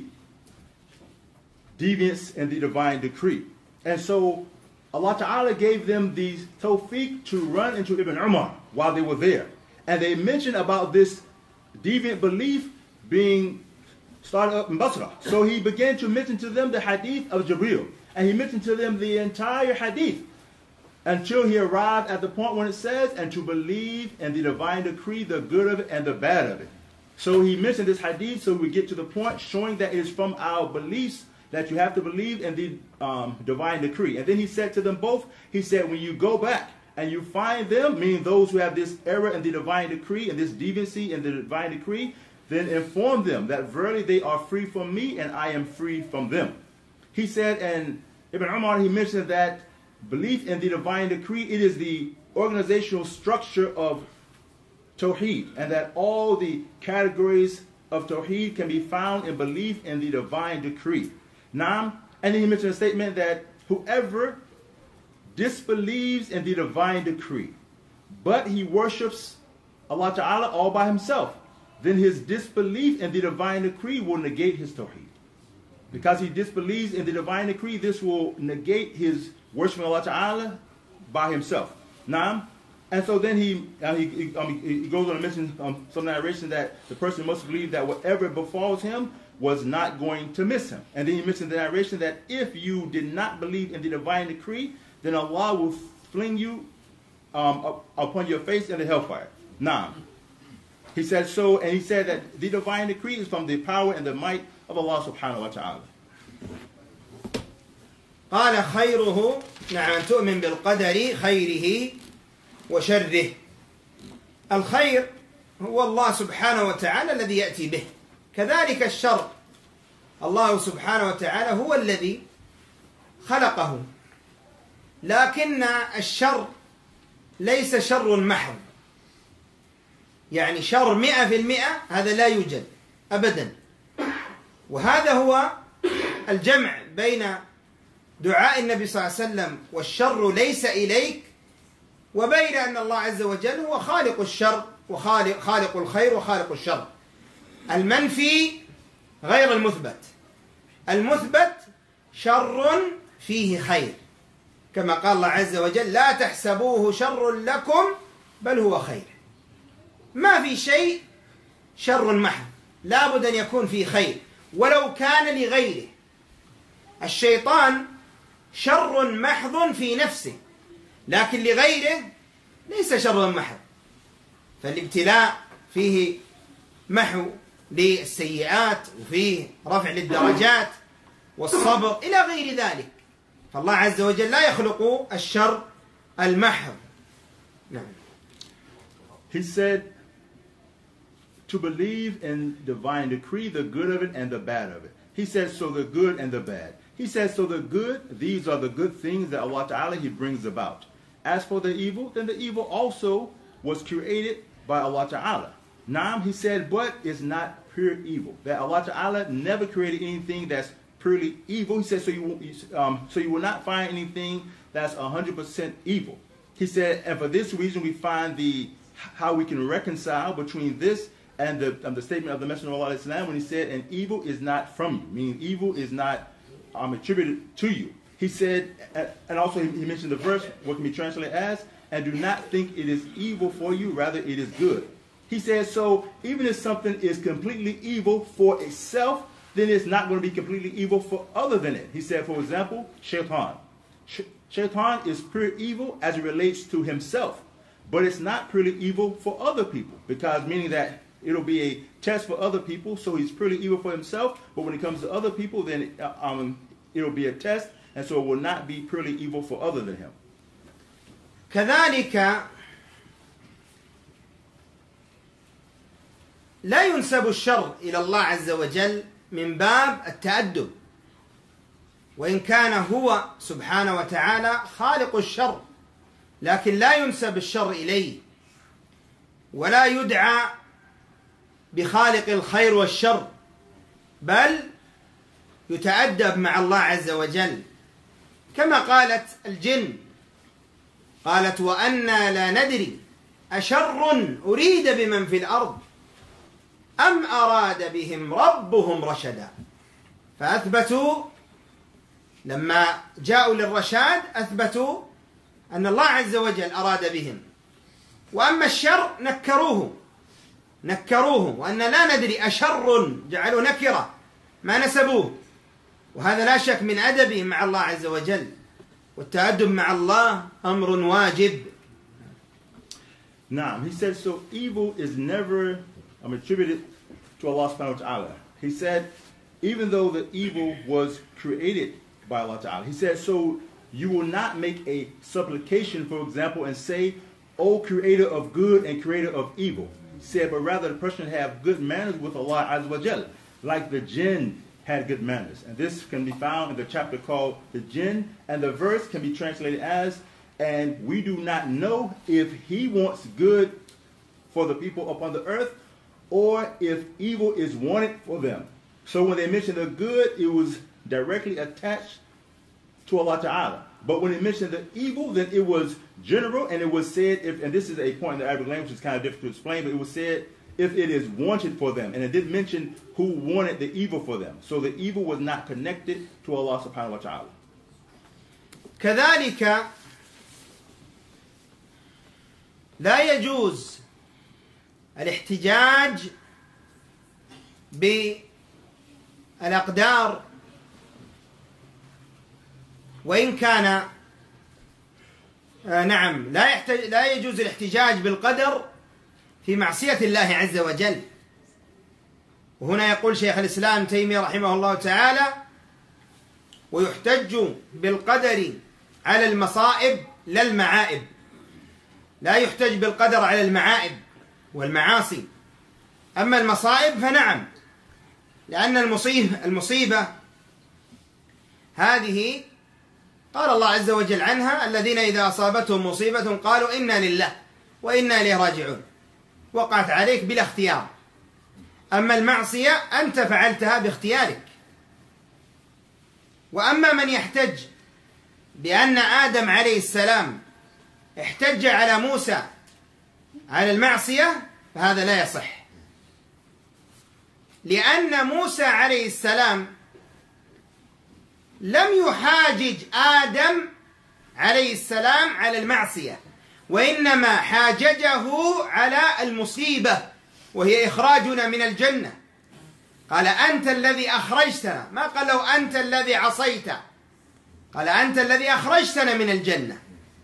deviance in the divine decree. And so Allah Ta'ala gave them the tawfiq to run into Ibn Umar while they were there. And they mentioned about this deviant belief being started up in Basra. So he began to mention to them the hadith of Jibreel. And he mentioned to them the entire hadith until he arrived at the point when it says, and to believe in the divine decree, the good of it and the bad of it. So he mentioned this hadith so we get to the point showing that it is from our beliefs that you have to believe in the um, divine decree. And then he said to them both, he said, when you go back and you find them, meaning those who have this error in the divine decree and this deviancy in the divine decree, then inform them that verily they are free from me and I am free from them. He said, and Ibn Umar, he mentioned that belief in the divine decree, it is the organizational structure of Tawheed, and that all the categories of Tawheed can be found in belief in the divine decree. Naam, and then he mentioned a statement that whoever disbelieves in the divine decree, but he worships Allah Ta'ala all by himself, then his disbelief in the divine decree will negate his tawheed. Because he disbelieves in the divine decree, this will negate his worshiping Allah Ta'ala by himself. Naam. And so then he uh, he, he, um, he goes on to mention um, some narration that the person must believe that whatever befalls him was not going to miss him. And then he mentioned the narration that if you did not believe in the divine decree, then Allah will fling you um, up, upon your face in the hellfire. Naam. He said so, and he said that the divine decree is from the power and the might of Allah subhanahu wa ta'ala. قال خيره نعم تؤمن بالقدر خيره وشره. الخير هو الله سبحانه وتعالى الذي يأتي به، كذلك الشر الله سبحانه وتعالى هو الذي خلقه، لكن الشر ليس شر محض، يعني شر مئة في المئة هذا لا يوجد أبدا. وهذا هو الجمع بين دعاء النبي صلى الله عليه وسلم والشر ليس إليك، وبين أن الله عز وجل هو خالق الشر وخالق خالق الخير وخالق الشر. المنفي غير المثبت، المثبت شر فيه خير، كما قال الله عز وجل لا تحسبوه شر لكم بل هو خير. ما في شيء شر محض، لا بد أن يكون فيه خير ولو كان لغيره. الشيطان شر محض في نفسه، لكن لغيره ليس شر محض. فالابتلاء فيه محو للسيئات وفيه رفع للدرجات والصبر إلى غير ذلك. فالله عز وجل لا يخلق الشر المحض. نعم. He said to believe in divine decree, the good of it and the bad of it. He says so the good and the bad. He says so the good, these are the good things that Allah Ta'ala He brings about. As for the evil, then the evil also was created by Allah Ta'ala. Naam, he said, but it's not pure evil. That Allah Ta'ala never created anything that's purely evil. He said, so you, um, so you will not find anything that's one hundred percent evil. He said, and for this reason we find the how we can reconcile between this and the, um, the statement of the Messenger of Allah when he said, and evil is not from you, meaning evil is not um, attributed to you. He said, and also he mentioned the verse, what can be translated as, and do not think it is evil for you, rather it is good. He says, so even if something is completely evil for itself, then it's not going to be completely evil for other than it. He said, for example, shaitan. Sh shaitan is pure evil as it relates to himself, but it's not purely evil for other people, because meaning that it'll be a test for other people, so he's purely evil for himself, but when it comes to other people, then it, um, it'll be a test, and so it will not be purely evil for other than him. كذلك لا ينسب الشر إلى الله عز وجل من باب التأدب، وإن كان هو سبحانه وتعالى خالق الشر، لكن لا ينسب الشر إليه، ولا يدعى بخالق الخير والشر، بل يتأدب مع الله عز وجل. كما قالت الجن، قالت وأنا لا ندري أشر أريد بمن في الأرض أم أراد بهم ربهم رشدا. فأثبتوا لما جاءوا للرشاد أثبتوا أن الله عز وجل أراد بهم، وأما الشر نكروه نكروه وأن لا ندري أشر، جعلوا نكرة ما نسبوه. وهذا لا شك من أدبهم مع الله عز وجل، والتأدب مع الله أمر واجب. Now, he said, so evil is never um, attributed to Allah subhanahu wa ta'ala. He said, even though the evil was created by Allah ta'ala. He said, so you will not make a supplication, for example, and say, O creator of good and creator of evil. He said, but rather the person have good manners with Allah Azza wa Jal, like the jinn had good manners. And this can be found in the chapter called the jinn, and the verse can be translated as, and we do not know if he wants good for the people upon the earth, or if evil is wanted for them. So when they mentioned the good, it was directly attached to Allah Ta'ala. But when it mentioned the evil, then it was general, and it was said, if, and this is a point in the Arabic language, it's kind of difficult to explain, but it was said, if it is wanted for them. And it didn't mention who wanted the evil for them. So the evil was not connected to Allah Subhanahu wa Ta'ala. كذلك لا يجوز الاحتجاج بالأقدار وإن كان آه نعم لا يحتج لا يجوز الاحتجاج بالقدر في معصية الله عز وجل. وهنا يقول شيخ الإسلام تيمية رحمه الله تعالى: ويحتج بالقدر على المصائب لا المعائب. لا يحتج بالقدر على المعائب والمعاصي، أما المصائب فنعم، لأن المصيبة المصيبة هذه قال الله عز وجل عنها: الذين إذا أصابتهم مصيبة قالوا إنا لله وإنا إليه راجعون. وقعت عليك بلا اختيار. أما المعصية أنت فعلتها باختيارك. وأما من يحتج بأن آدم عليه السلام احتج على موسى على المعصية فهذا لا يصح، لأن موسى عليه السلام لم يحاجج آدم عليه السلام على المعصية، وإنما حاججه على المصيبة وهي إخراجنا من الجنة. قال: أنت الذي أخرجتنا، ما قال له أنت الذي عصيت، قال: أنت الذي أخرجتنا من الجنة.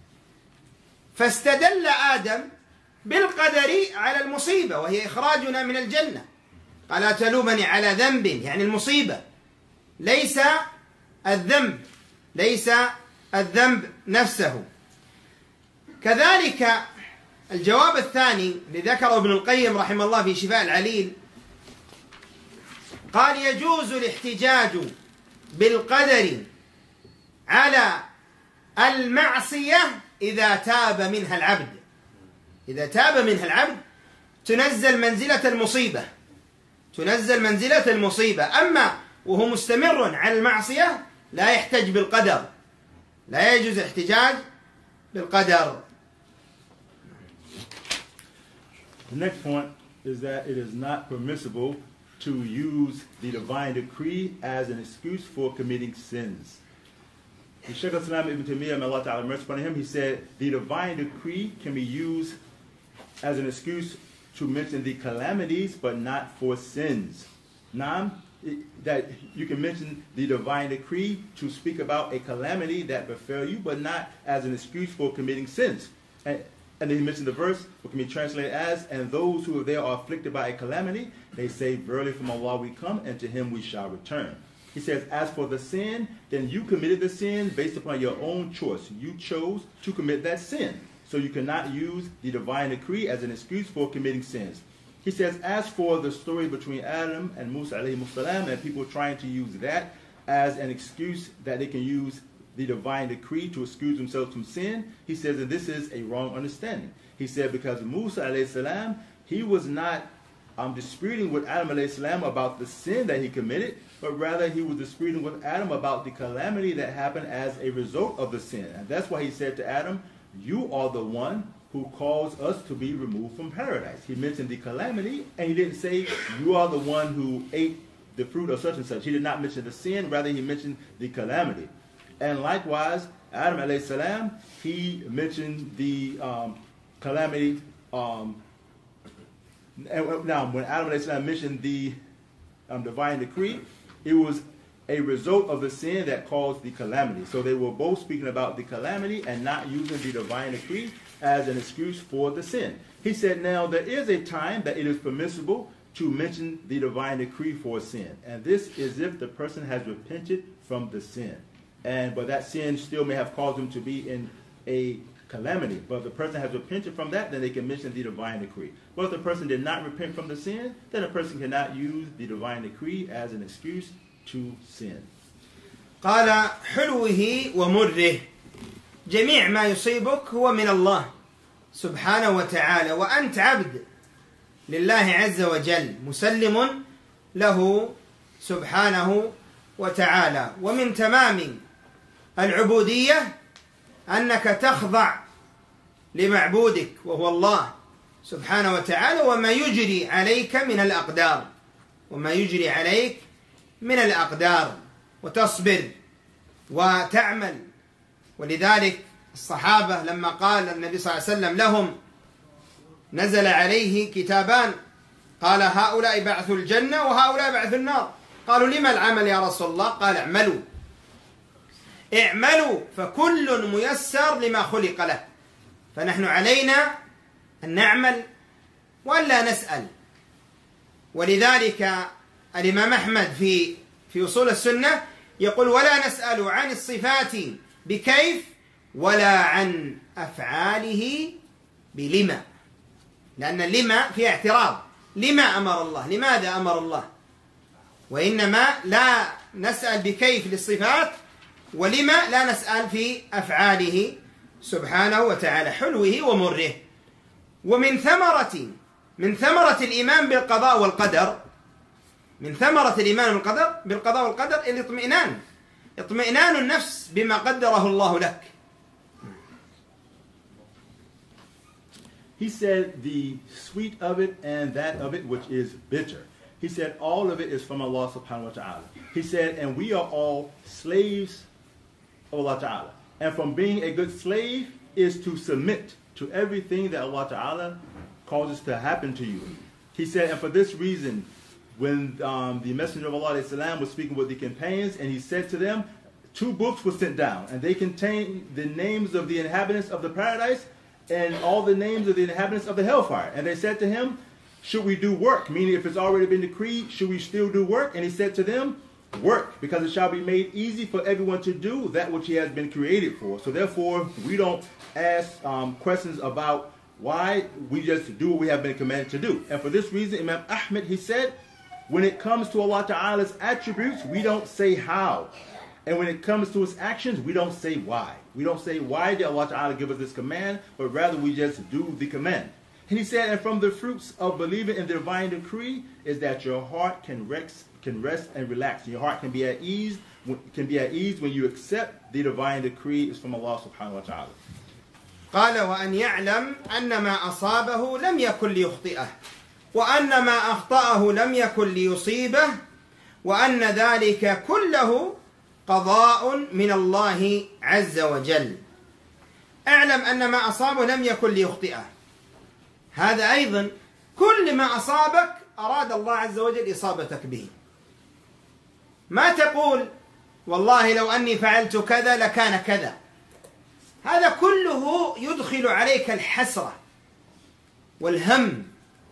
فاستدل آدم بالقدر على المصيبة وهي إخراجنا من الجنة. قال: لا تلومني على ذنب، يعني المصيبة، ليس الذنب، ليس الذنب نفسه. كذلك الجواب الثاني لذكره ابن القيم رحمه الله في شفاء العليل، قال: يجوز الاحتجاج بالقدر على المعصية إذا تاب منها العبد. إذا تاب منها العبد تنزل منزلة المصيبة، تنزل منزلة المصيبة. أما وهو مستمر على المعصية لا يحتج بالقدر، لا يجوز الاحتجاج بالقدر. The next point is that it is not permissible to use the divine decree as an excuse for committing sins. The Shaykh al-Islam Ibn Taymiyyah, may Allah Ta'ala mercy upon him, he said the divine decree can be used as an excuse to mention the calamities, but not for sins. Naam, that you can mention the divine decree to speak about a calamity that befell you, but not as an excuse for committing sins. And, and then he mentioned the verse, what can be translated as, and those who are there are afflicted by a calamity, they say, verily from Allah we come, and to him we shall return. He says, as for the sin, then you committed the sin based upon your own choice. You chose to commit that sin. So you cannot use the divine decree as an excuse for committing sins. He says, as for the story between Adam and Musa alayhi salam, and people trying to use that as an excuse that they can use the divine decree to excuse themselves from sin, he says that this is a wrong understanding. He said because Musa alayhi salam, he was not um, disputing with Adam alayhi salam about the sin that he committed, but rather he was disputing with Adam about the calamity that happened as a result of the sin. And that's why he said to Adam, you are the one who caused us to be removed from paradise. He mentioned the calamity, and he didn't say, you are the one who ate the fruit of such and such. He did not mention the sin, rather he mentioned the calamity. And likewise, Adam alayhi salam, he mentioned the um, calamity. Um, and now, when Adam alayhi salam mentioned the um, divine decree, it was a result of the sin that caused the calamity. So they were both speaking about the calamity and not using the divine decree as an excuse for the sin. He said, now there is a time that it is permissible to mention the divine decree for a sin. And this is if the person has repented from the sin. And but that sin still may have caused them to be in a calamity. But if the person has repented from that, then they can mention the divine decree. But if the person did not repent from the sin, then a person cannot use the divine decree as an excuse to sin. قال حلوه ومره جميع ما يصيبك هو من الله سبحانه وتعالى وأنت عبد لله عز وجل مسلم له سبحانه وتعالى. ومن تمام العبودية أنك تخضع لمعبودك وهو الله سبحانه وتعالى وما يجري عليك من الأقدار وما يجري عليك من الأقدار وتصبر وتعمل. ولذلك الصحابة لما قال النبي صلى الله عليه وسلم لهم نزل عليه كتابان قال هؤلاء بعثوا الجنة وهؤلاء بعثوا النار، قالوا لما العمل يا رسول الله؟ قال اعملوا اعملوا فكل ميسر لما خلق له. فنحن علينا أن نعمل ولا نسأل. ولذلك الإمام أحمد في في أصول السنة يقول ولا نسأل عن الصفات بكيف ولا عن أفعاله بلما، لأن لما في اعتراض، لما أمر الله، لماذا أمر الله، وإنما لا نسأل بكيف للصفات ولما لا نسأل في أفعاله سبحانه وتعالى حلوه ومره. ومن ثمرة من ثمرة الإيمان بالقضاء والقدر من ثمرة الإيمان بالقدر بالقضاء والقدر الاطمئنان اطمئنان النفس بما قدره الله لك. He said the sweet of it and that of it which is bitter. He said all of it is from Allah subhanahu wa ta'ala. He said, and we are all slaves of Allah ta'ala. And from being a good slave is to submit to everything that Allah ta'ala causes to happen to you. He said, and for this reason, when um, the Messenger of Allah salam was speaking with the companions, and he said to them, two books were sent down, and they contain the names of the inhabitants of the paradise and all the names of the inhabitants of the hellfire. And they said to him, should we do work? Meaning, if it's already been decreed, should we still do work? And he said to them, work, because it shall be made easy for everyone to do that which he has been created for. So therefore, we don't ask um, questions about why, we just do what we have been commanded to do. And for this reason, Imam Ahmed, he said, when it comes to Allah Ta'ala's attributes, we don't say how. And when it comes to his actions, we don't say why. We don't say why did Allah Ta'ala give us this command, but rather we just do the command. And he said, and from the fruits of believing in the divine decree is that your heart can rest, can rest and relax. Your heart can be at ease, can be at ease when you accept the divine decree is from Allah Subhanahu wa Ta'ala. قال وأن يعلم أن ما أصابه لم يكن ليخطئه وأن ما أخطأه لم يكن ليصيبه وأن ذلك كله قضاء من الله عز وجل. اعلم أن ما أصابه لم يكن ليخطئه. هذا أيضا كل ما أصابك أراد الله عز وجل إصابتك به. ما تقول والله لو أني فعلت كذا لكان كذا. هذا كله يدخل عليك الحسرة والهم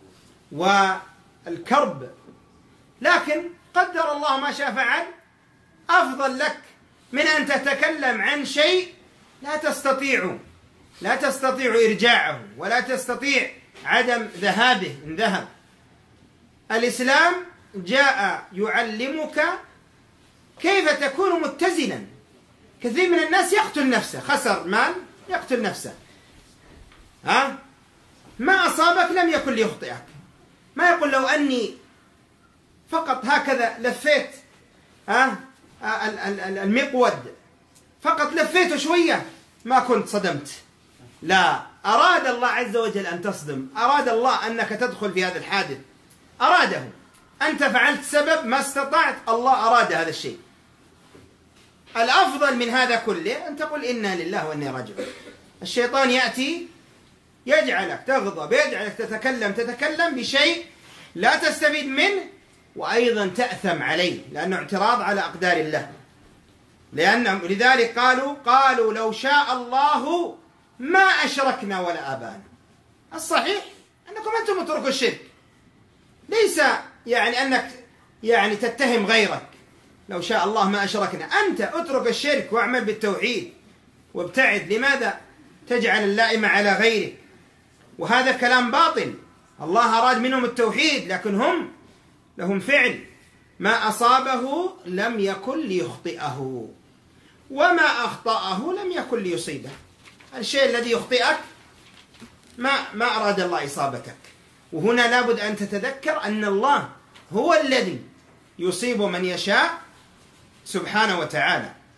والكرب، لكن قدر الله ما شاء فعل أفضل لك من أن تتكلم عن شيء لا تستطيع لا تستطيع إرجاعه ولا تستطيع عدم ذهابه إن ذهب. الإسلام جاء يعلمك كيف تكون متزنا. كثير من الناس يقتل نفسه، خسر مال يقتل نفسه. ها؟ ما أصابك لم يكن ليخطئك. ما يقول لو أني فقط هكذا لفيت ها المقود فقط لفيته شوية ما كنت صدمت. لا، أراد الله عز وجل أن تصدم، أراد الله أنك تدخل في هذا الحادث، أراده. أنت فعلت سبب ما استطعت، الله أراد هذا الشيء. الأفضل من هذا كله أن تقول إنا لله وإنا راجعون. الشيطان يأتي يجعلك تغضب، يجعلك تتكلم تتكلم بشيء لا تستفيد منه وأيضا تأثم عليه، لأنه اعتراض على أقدار الله. لأنهم لذلك قالوا قالوا لو شاء الله ما أشركنا ولا آبانا. الصحيح أنكم أنتم اتركوا الشرك، ليس يعني أنك يعني تتهم غيرك. لو شاء الله ما أشركنا، أنت اترك الشرك واعمل بالتوحيد وابتعد. لماذا تجعل اللائمة على غيرك؟ وهذا كلام باطل. الله أراد منهم التوحيد، لكن هم لهم فعل. ما أصابه لم يكن ليخطئه وما أخطأه لم يكن ليصيبه. الشيء الذي يخطئك ما ما أراد الله إصابتك. وهنا لابد أن تتذكر أن الله هو الذي يصيب من يشاء سبحانه وتعالى.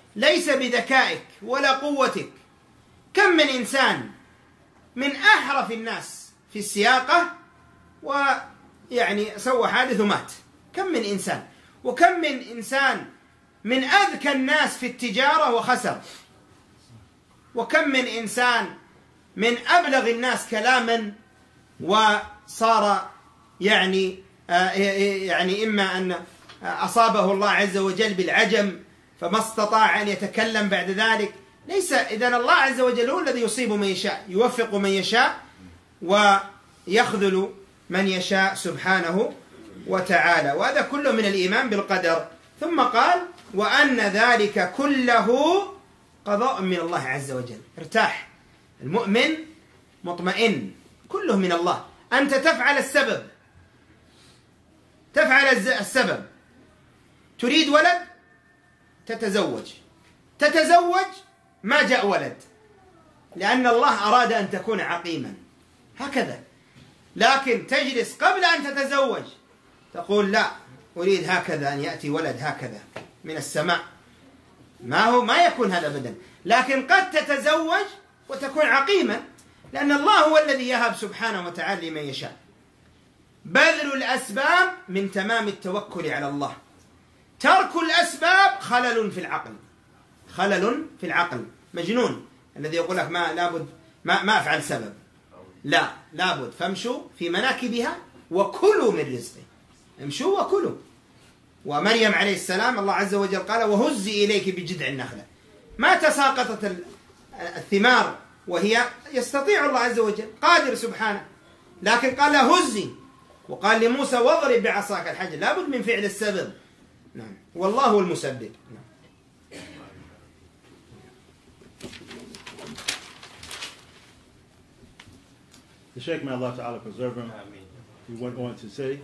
ليس بذكائك ولا قوتك. كم من إنسان من أحرف الناس في السياقة ويعني سوى حادث ومات، كم من إنسان، وكم من إنسان من أذكى الناس في التجارة وخسر، وكم من إنسان من أبلغ الناس كلاما وصار يعني يعني إما أن أصابه الله عز وجل بالعجم فما استطاع أن يتكلم بعد ذلك. ليس إذن الله عز وجل هو الذي يصيب من يشاء، يوفق من يشاء ويخذل من يشاء سبحانه وتعالى، وهذا كله من الإيمان بالقدر. ثم قال وأن ذلك كله قضاء من الله عز وجل. ارتاح، المؤمن مطمئن، كله من الله. أنت تفعل السبب، تفعل السبب، تريد ولد تتزوج، تتزوج ما جاء ولد لأن الله أراد أن تكون عقيما، هكذا. لكن تجلس قبل أن تتزوج تقول لا أريد هكذا أن يأتي ولد هكذا من السماء، ما هو ما يكون هذا أبدا. لكن قد تتزوج وتكون عقيما لأن الله هو الذي يهب سبحانه وتعالى لمن يشاء. بذل الأسباب من تمام التوكل على الله. ترك الأسباب خلل في العقل، خلل في العقل. مجنون الذي يقول لك ما لابد ما ما أفعل سبب، لا لابد فامشوا في مناكبها وكلوا من رزقه، امشوا وكلوا. ومريم عليه السلام الله عز وجل قال وهزي إليك بجذع النخلة، ما تساقطت الثمار وهي يستطيع الله عز وجل قادر سبحانه، لكن قال له هزي، وقال لموسى واضرب بعصاك الحجر. لابد من فعل السبب. نعم، والله هو المسبب. نعم. The Shaykh, may Allah Ta'ala preserve him, he went on to say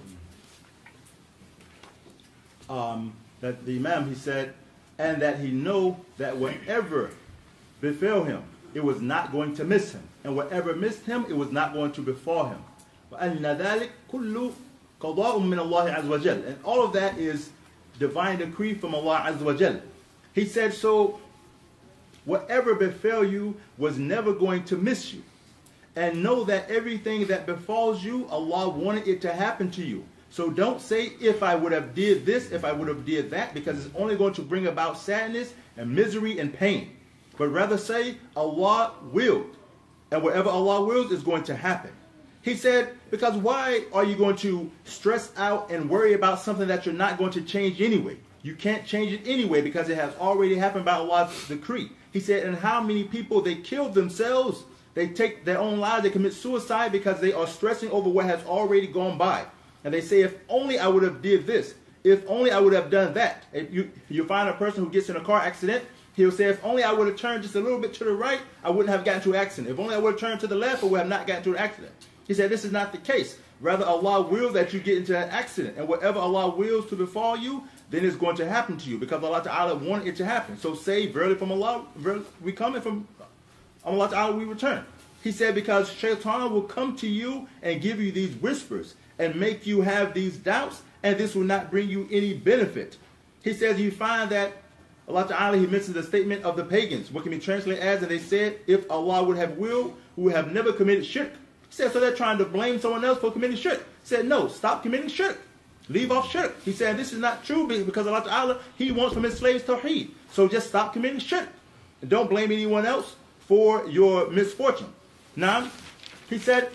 um, that the Imam, he said, and that he know that whatever befell him, it was not going to miss him, and whatever missed him, it was not going to befall him. وَأَنَّ ذَلِكَ كُلُّ قَضَاءٌ مِّنَ اللَّهِ عَزَّ وَجَلَّ. And all of that is divine decree from Allah Azza wa Jal. He said, so whatever befell you was never going to miss you. And know that everything that befalls you, Allah wanted it to happen to you. So don't say, if I would have did this, if I would have did that, because it's only going to bring about sadness and misery and pain. But rather say, Allah willed. And whatever Allah wills is going to happen. He said, because why are you going to stress out and worry about something that you're not going to change anyway? You can't change it anyway because it has already happened by Allah's decree. He said, and how many people they killed themselves, they take their own lives, they commit suicide because they are stressing over what has already gone by. And they say, if only I would have did this, if only I would have done that. If you, you find a person who gets in a car accident, he'll say, if only I would have turned just a little bit to the right, I wouldn't have gotten to an accident. If only I would have turned to the left, I would have not gotten to an accident. He said, this is not the case. Rather, Allah wills that you get into an accident. And whatever Allah wills to befall you, then it's going to happen to you. Because Allah Ta'ala wanted it to happen. So say, verily from Allah, verily, we coming from Allah Ta'ala, we return. He said, because Shaitan will come to you and give you these whispers and make you have these doubts, and this will not bring you any benefit. He says, you find that Allah Ta'ala, he mentions the statement of the pagans, what can be translated as, and they said, if Allah would have willed, we would have never committed shirk. He said, so they're trying to blame someone else for committing shirk. He said, no, stop committing shirk. Leave off shirk. He said, this is not true because Allah Ta'ala, he wants from his slaves tawheed. So just stop committing shirk. And don't blame anyone else for your misfortune. Now, he said,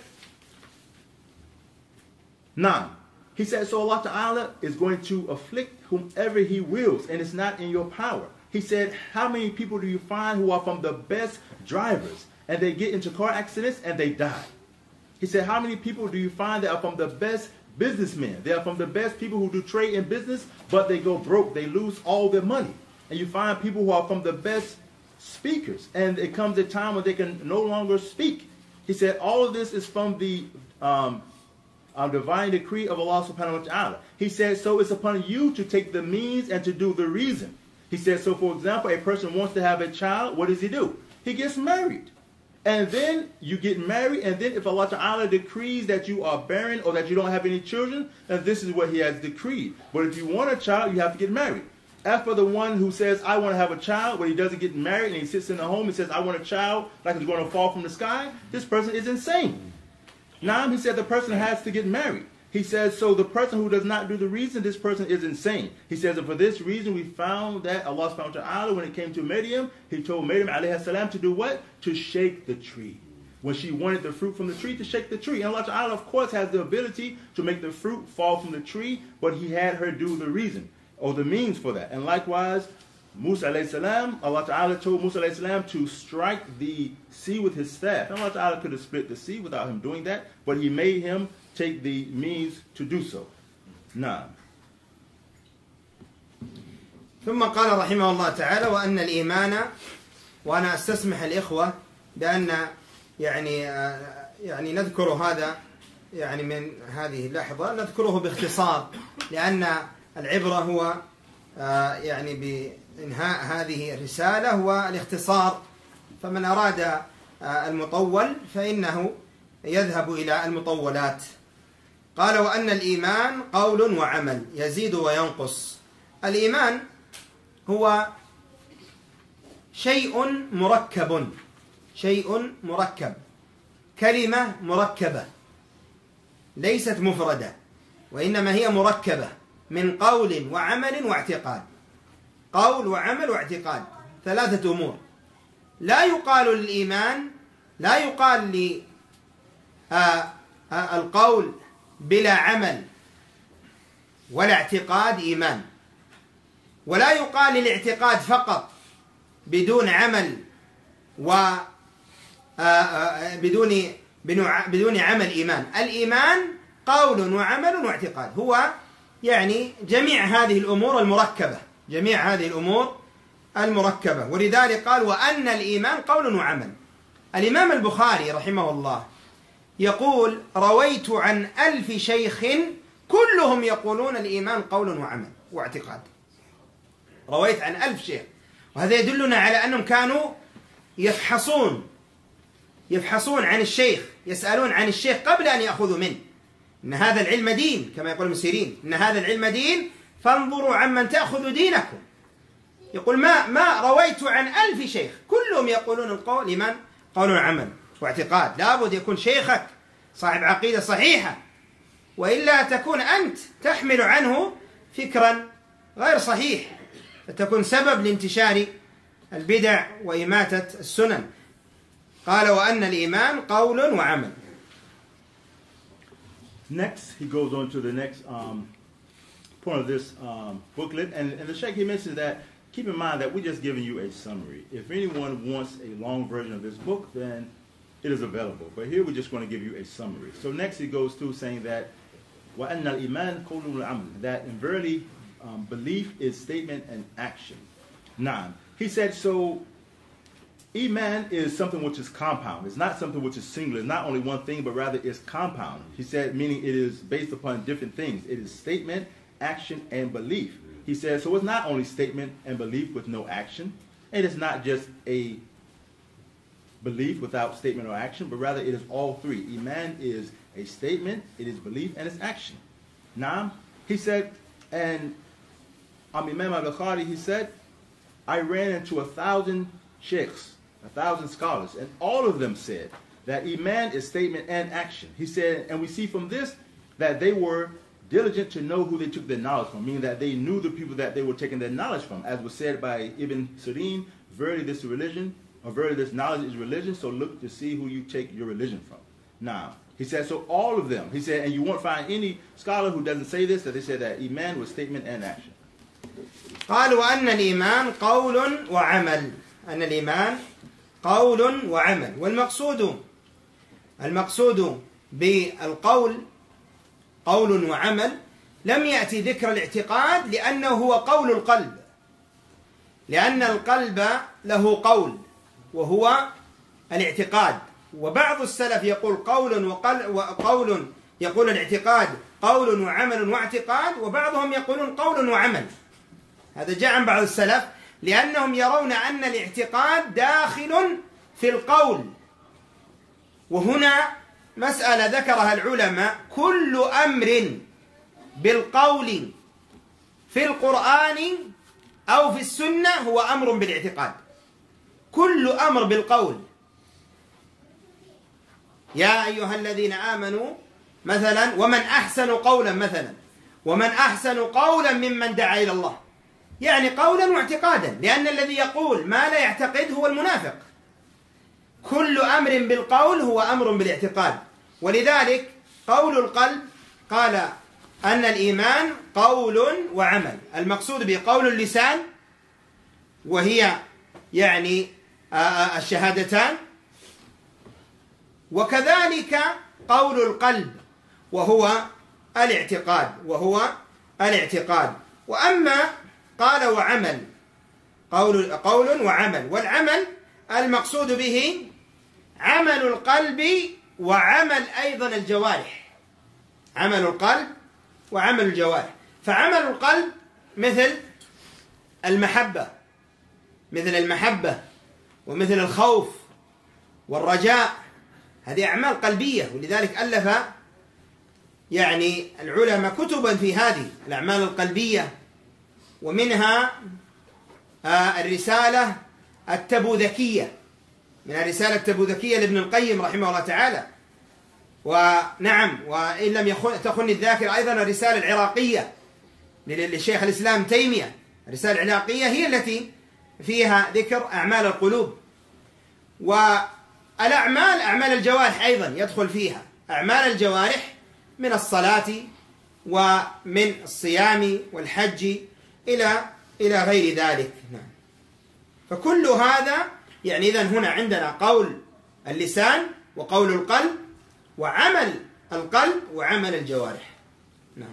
now, he said, so Allah Ta'ala is going to afflict whomever he wills, and it's not in your power. He said, how many people do you find who are from the best drivers, and they get into car accidents and they die? He said, how many people do you find that are from the best businessmen? They are from the best people who do trade in business, but they go broke. They lose all their money. And you find people who are from the best speakers, and it comes a time when they can no longer speak. He said, all of this is from the um, um, divine decree of Allah subhanahu wa ta'ala. He said, so it's upon you to take the means and to do the reason. He said, so for example, a person wants to have a child, what does he do? He gets married. And then you get married, and then if Allah Ta'ala decrees that you are barren or that you don't have any children, then this is what he has decreed. But if you want a child, you have to get married. As for the one who says, I want to have a child, but he doesn't get married and he sits in the home and says, I want a child like it's going to fall from the sky, this person is insane. Now, he said the person has to get married. He says, so the person who does not do the reason, this person is insane. He says, and for this reason, we found that Allah subhanahu wa ta'ala, when it came to Maryam, he told Maryam alayhi salam to do what? To shake the tree. When she wanted the fruit from the tree, to shake the tree. And Allah ta'ala, of course, has the ability to make the fruit fall from the tree, but he had her do the reason, or the means for that. And likewise, Musa alayhi salam, Allah ta'ala told Musa alayhi salam to strike the sea with his staff. And Allah ta'ala could have split the sea without him doing that, but he made him take the means to do so. Nah. ثم قال رحمه الله تعالى وأن الإيمان، وأنا أستسمح الإخوة بأن يعني يعني نذكر هذا يعني من هذه اللحظة نذكره باختصار، لأن العبرة هو يعني بإنهاء هذه الرسالة والاختصار، فمن أراد المطول فإنه يذهب إلى المطولات. قال وأن الإيمان قول وعمل يزيد وينقص. الإيمان هو شيء مركب، شيء مركب، كلمة مركبة ليست مفردة، وإنما هي مركبة من قول وعمل واعتقاد. قول وعمل واعتقاد، ثلاثة أمور. لا يقال للإيمان، لا يقال لي آه آه القول بلا عمل ولا اعتقاد إيمان، ولا يقال للاعتقاد فقط بدون عمل و بدون بدون عمل إيمان. الإيمان قول وعمل واعتقاد، هو يعني جميع هذه الأمور المركبة، جميع هذه الأمور المركبة. ولذلك قال وأن الإيمان قول وعمل. الإمام البخاري رحمه الله يقول رويت عن ألف شيخ كلهم يقولون الإيمان قول وعمل واعتقاد. رويت عن ألف شيخ، وهذا يدلنا على أنهم كانوا يفحصون يفحصون عن الشيخ، يسألون عن الشيخ قبل أن يأخذوا منه. إن هذا العلم دين، كما يقول المسيرين، إن هذا العلم دين فانظروا عمن تأخذوا دينكم. يقول ما ما رويت عن ألف شيخ كلهم يقولون القول إيمان قول وعمل واعتقاد. لابد يكون شيخك صاحب عقيدة صحيحة، وإلا تكون أنت تحمل عنه فكرا غير صحيح، فتكون سبب لانتشار البدع وإماتة السنن. قال وأن الإيمان قول وعمل. Next, he goes on to the next um, point of this um, booklet, and, and the Sheikh, he mentions that keep in mind that we're just giving you a summary. If anyone wants a long version of this book, then it is available. But here we're just going to give you a summary. So next he goes through saying that وَأَنَّ الْإِيمَانَ قَوْلٌ وَعَمَلٌ, that in verily um, belief is statement and action. Nine. He said, so Iman is something which is compound. It's not something which is singular. It's not only one thing, but rather it's compound. He said, meaning it is based upon different things. It is statement, action, and belief. He said, so it's not only statement and belief with no action. It is not just a belief without statement or action, but rather it is all three. Iman is a statement, it is belief, and it's action. Now, he said, and um, Imam al-Bukhari, he said, I ran into a thousand sheikhs, a thousand scholars, and all of them said that Iman is statement and action. He said, and we see from this that they were diligent to know who they took their knowledge from, meaning that they knew the people that they were taking their knowledge from. As was said by Ibn Sirin, verily this is religion, or verily this knowledge is religion, so look to see who you take your religion from. Now, he said, so all of them, he said, and you won't find any scholar who doesn't say this, that they said that Iman was statement and action. قال وأن الإيمان قول وعمل. أن الإيمان قول وعمل. والمقصود المقصود بالقول قول وعمل لم يأتي ذكر الاعتقاد لأنه هو قول القلب، لأن القلب له قول وهو الاعتقاد. وبعض السلف يقول قول وقول يقول الاعتقاد قول وعمل واعتقاد، وبعضهم يقولون قول وعمل. هذا جاء عن بعض السلف لأنهم يرون أن الاعتقاد داخل في القول. وهنا مسألة ذكرها العلماء، كل أمر بالقول في القرآن أو في السنة هو أمر بالاعتقاد. كل أمر بالقول، يا أيها الذين آمنوا مثلا، ومن أحسن قولا مثلا، ومن أحسن قولا ممن دعا إلى الله، يعني قولا واعتقادا، لأن الذي يقول ما لا يعتقد هو المنافق. كل أمر بالقول هو أمر بالاعتقاد. ولذلك قول القلب قال أن الإيمان قول وعمل، المقصود به قول اللسان وهي يعني الشهادتان، وكذلك قول القلب وهو الاعتقاد وهو الاعتقاد. وأما قال وعمل، قول قول وعمل، والعمل المقصود به عمل القلب وعمل أيضا الجوارح، عمل القلب وعمل الجوارح. فعمل القلب مثل المحبة، مثل المحبة ومثل الخوف والرجاء، هذه أعمال قلبية. ولذلك ألف يعني العلماء كتبا في هذه الأعمال القلبية، ومنها الرسالة التبوذكية، من الرسالة التبوذكية لابن القيم رحمه الله تعالى. ونعم، وإن لم تخن الذاكرة أيضا الرسالة العراقية للشيخ الإسلام تيمية. الرسالة العراقية هي التي فيها ذكر أعمال القلوب. والأعمال أعمال الجوارح أيضا يدخل فيها، أعمال الجوارح من الصلاة ومن الصيام والحج إلى إلى غير ذلك. نعم. فكل هذا يعني إذن هنا عندنا قول اللسان وقول القلب وعمل القلب وعمل الجوارح. نعم.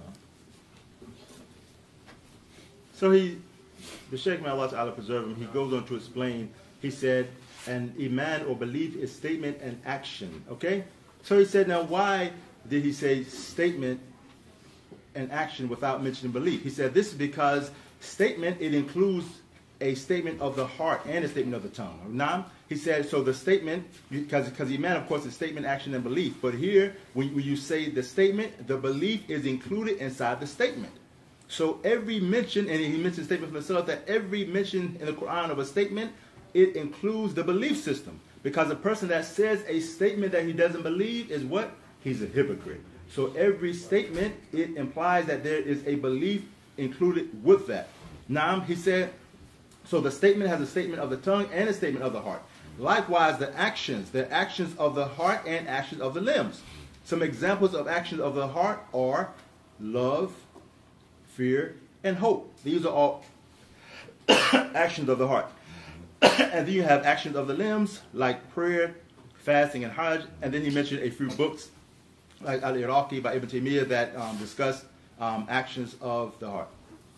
So he, the Shaykh, may Allah Ta'ala preserve him, he goes on to explain, he said, an iman or belief is statement and action. Okay? So he said, now why did he say statement and action without mentioning belief? He said this is because statement, it includes a statement of the heart and a statement of the tongue. Now, he said, so the statement, because because iman, of course, is statement, action, and belief. But here, when, when you say the statement, the belief is included inside the statement. So every mention, and he mentioned statement for himself, that every mention in the Quran of a statement, it includes the belief system. Because a person that says a statement that he doesn't believe is what? He's a hypocrite. So every statement, it implies that there is a belief included with that. Now, he said, so the statement has a statement of the tongue and a statement of the heart. Likewise, the actions, the actions of the heart and actions of the limbs. Some examples of actions of the heart are love, fear, and hope. These are all actions of the heart. And then you have actions of the limbs like prayer, fasting, and hajj. And then he mentioned a few books like Al-Iraqi by Ibn Taymiyyah that um, discuss um, actions of the heart.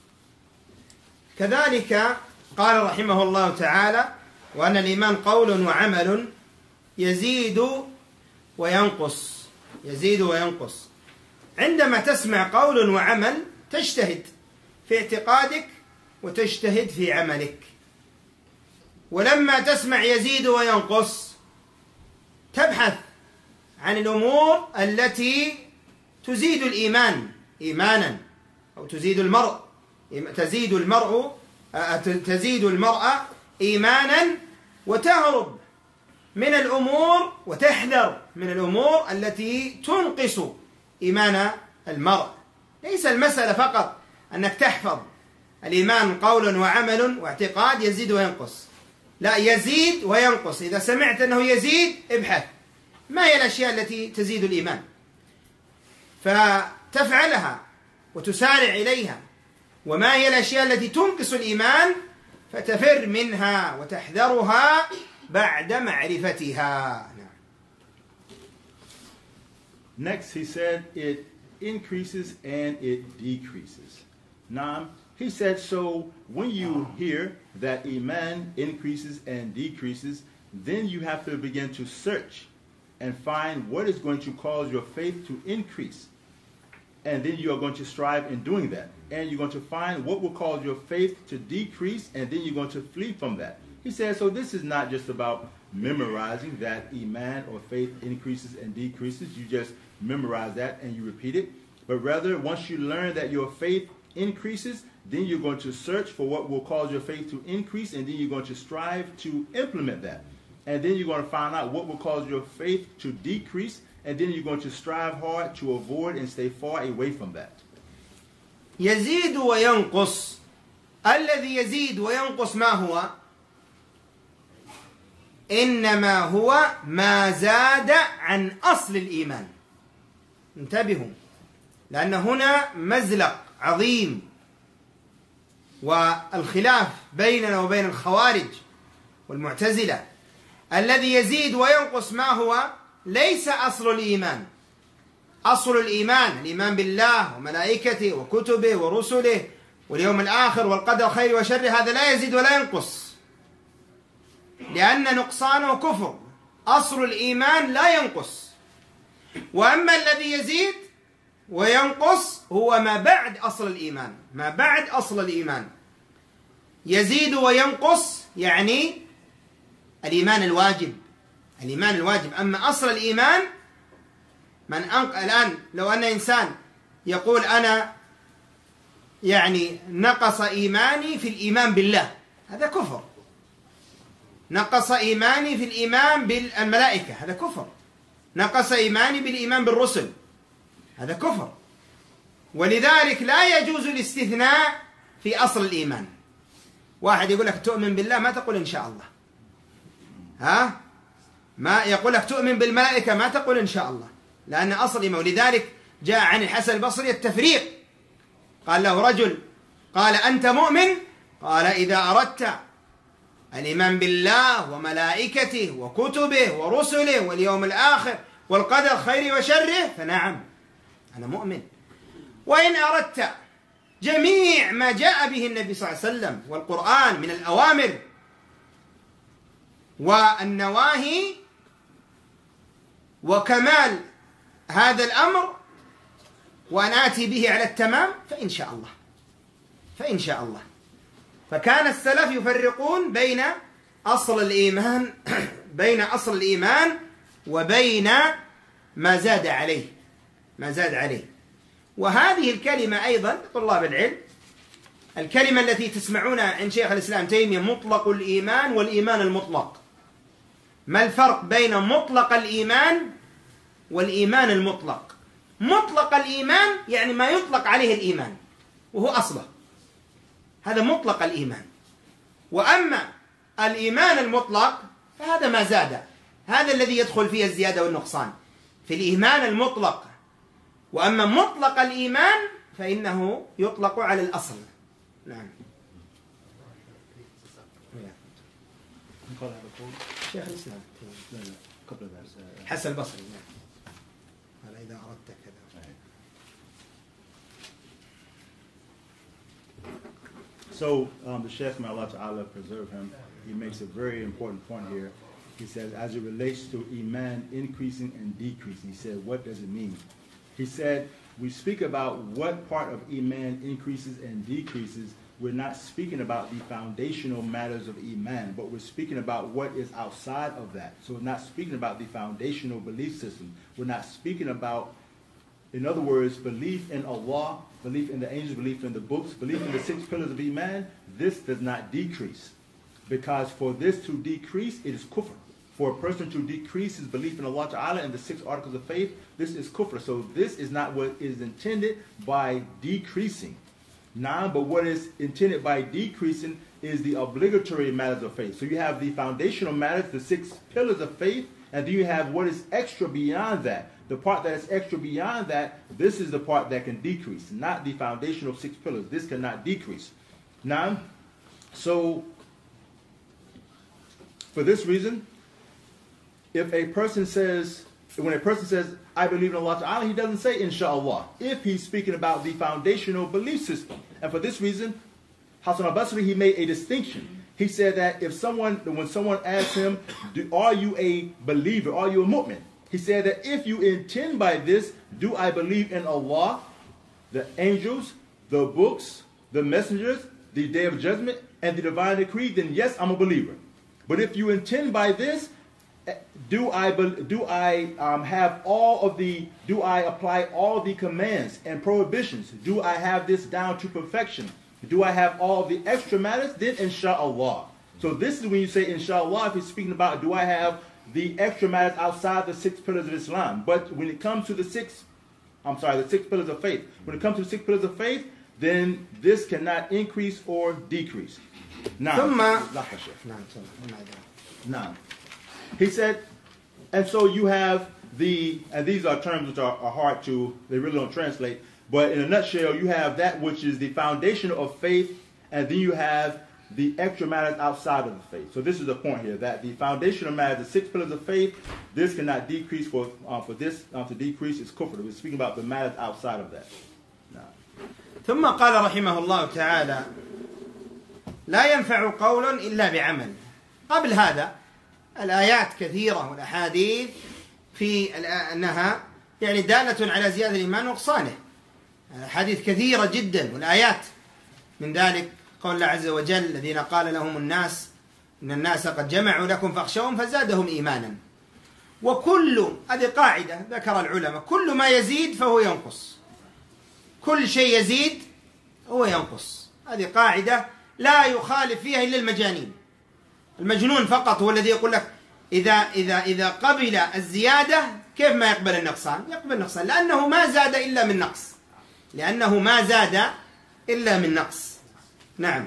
كذلك قال رحمه الله تعالى وأن الإيمان قول وعمل يزيد وينقص، يزيد وينقص. عندما تسمع قول وعمل تجتهد في اعتقادك وتجتهد في عملك، ولما تسمع يزيد وينقص تبحث عن الأمور التي تزيد الإيمان إيمانا، أو تزيد المرء تزيد المرء تزيد المرأة إيمانا، وتهرب من الأمور وتحذر من الأمور التي تنقص إيمان المرء. ليس المسألة فقط أنك تحفظ الإيمان قول وعمل واعتقاد يزيد وينقص، لا، يزيد وينقص. إذا سمعت أنه يزيد ابحث ما هي الأشياء التي تزيد الإيمان فتفعلها وتسارع إليها، وما هي الأشياء التي تنقص الإيمان فتفر منها وتحذرها بعد معرفتها. Next, he said it increases and it decreases. Now, he said, so when you hear that Iman increases and decreases, then you have to begin to search and find what is going to cause your faith to increase. And then you are going to strive in doing that. And you're going to find what will cause your faith to decrease, and then you're going to flee from that. He says, so this is not just about memorizing that Iman or faith increases and decreases. You just memorize that and you repeat it. But rather, once you learn that your faith increases, then you're going to search for what will cause your faith to increase, and then you're going to strive to implement that. And then you're going to find out what will cause your faith to decrease, and then you're going to strive hard to avoid and stay far away from that. يزيد وينقص. الذي يزيد وينقص ما هو؟ إنما هو ما زاد عن أصل الإيمان. انتبهوا، لأن هنا مزلق عظيم، والخلاف بيننا وبين الخوارج والمعتزلة. الذي يزيد وينقص ما هو؟ ليس أصل الإيمان. أصل الإيمان الإيمان بالله وملائكته وكتبه ورسله واليوم الآخر والقدر خير وشر، هذا لا يزيد ولا ينقص، لأن نقصانه كفر. أصل الإيمان لا ينقص. وأما الذي يزيد وينقص هو ما بعد أصل الإيمان، ما بعد أصل الإيمان. يزيد وينقص يعني الإيمان الواجب، الإيمان الواجب. أما أصل الإيمان من أنق... الآن لو أن إنسان يقول أنا يعني نقص إيماني في الإيمان بالله، هذا كفر. نقص إيماني في الإيمان بالملائكة، هذا كفر. نقص إيماني بالإيمان بالرسل، هذا كفر. ولذلك لا يجوز الاستثناء في أصل الإيمان. واحد يقول لك تؤمن بالله، ما تقول إن شاء الله. ها؟ ما يقول لك تؤمن بالملائكة، ما تقول إن شاء الله، لأن أصل الإيمان. ولذلك جاء عن الحسن البصري التفريق. قال له رجل، قال أنت مؤمن؟ قال إذا أردت الإيمان بالله وملائكته وكتبه ورسله واليوم الآخر والقدر خير وشره فنعم أنا مؤمن. وإن أردت جميع ما جاء به النبي صلى الله عليه وسلم والقرآن من الأوامر والنواهي وكمال هذا الأمر وأن آتي به على التمام فإن شاء الله، فإن شاء الله. فكان السلف يفرقون بين أصل الإيمان بين أصل الإيمان وبين ما زاد عليه، ما زاد عليه. وهذه الكلمة أيضا طلاب العلم، الكلمة التي تسمعونها عند شيخ الإسلام تيمية مطلق الإيمان والإيمان المطلق. ما الفرق بين مطلق الإيمان والإيمان المطلق؟ مطلق الإيمان يعني ما يطلق عليه الإيمان وهو أصله، هذا مطلق الإيمان. وأما الإيمان المطلق فهذا ما زاد، هذا الذي يدخل فيه الزيادة والنقصان في الإيمان المطلق. وأما مطلق الإيمان فإنه يطلق على الأصل. نعم. شيخ الإسلام لا لا قبل ذلك حسن البصري. نعم. قال إذا أردت كذا. So um, the Shaykh, may Allah Ta'ala preserve him, he makes a very important point here. He says, as it relates to Iman increasing and decreasing, he said, what does it mean? He said, we speak about what part of Iman increases and decreases. We're not speaking about the foundational matters of Iman, but we're speaking about what is outside of that. So we're not speaking about the foundational belief system. We're not speaking about, in other words, belief in Allah, belief in the angels, belief in the books, belief in the six pillars of Iman. This does not decrease. Because for this to decrease, it is kufr. For a person to decrease his belief in Allah Ta'ala and the six articles of faith, this is kufr. So this is not what is intended by decreasing. Nah, but what is intended by decreasing is the obligatory matters of faith. So you have the foundational matters, the six pillars of faith, and then you have what is extra beyond that. The part that is extra beyond that, this is the part that can decrease, not the foundational six pillars. This cannot decrease. Now, so for this reason, if a person says, when a person says, I believe in Allah Ta'ala, he doesn't say inshallah, if he's speaking about the foundational belief system. And for this reason, Hassan al-Basri, he made a distinction. He said that if someone, when someone asks him, do, are you a believer, are you a mu'min? He said that if you intend by this, do I believe in Allah, the angels, the books, the messengers, the day of judgment, and the divine decree, then yes, I'm a believer. But if you intend by this, do I do I um, have all of the do I apply all the commands and prohibitions? Do I have this down to perfection? Do I have all the extra matters? Then inshallah. So this is when you say inshallah, if you're speaking about do I have the extra matters outside the six pillars of Islam. But when it comes to the six, I'm sorry, the six pillars of faith. When it comes to the six pillars of faith, then this cannot increase or decrease. Now, now, he said, and so you have the, and these are terms which are, are hard to, they really don't translate, but in a nutshell, you have that which is the foundation of faith, and then you have the extra matters outside of the faith. So this is the point here, that the foundational matters, the six pillars of faith, this cannot decrease. For uh, for this uh, to decrease is kufr. We're speaking about the matters outside of that. No. ثم قال رحمه الله تعالى لا ينفع قول إلا بعمل. قبل هذا الآيات كثيرة والأحاديث في أنها يعني دالة على زيادة الإيمان ونقصانه. أحاديث كثيرة جدا والآيات من ذلك قول الله عز وجل الذين قال لهم الناس إن الناس قد جمعوا لكم فاخشوهم فزادهم إيمانا. وكل هذه قاعدة ذكر العلماء كل ما يزيد فهو ينقص. كل شيء يزيد هو ينقص. هذه قاعدة لا يخالف فيها إلا المجانين. المجنون فقط هو الذي يقول لك إذا إذا إذا قبل الزيادة كيف ما يقبل النقصان؟ يقبل النقصان لأنه ما زاد إلا من نقص. لأنه ما زاد إلا من نقص. نعم.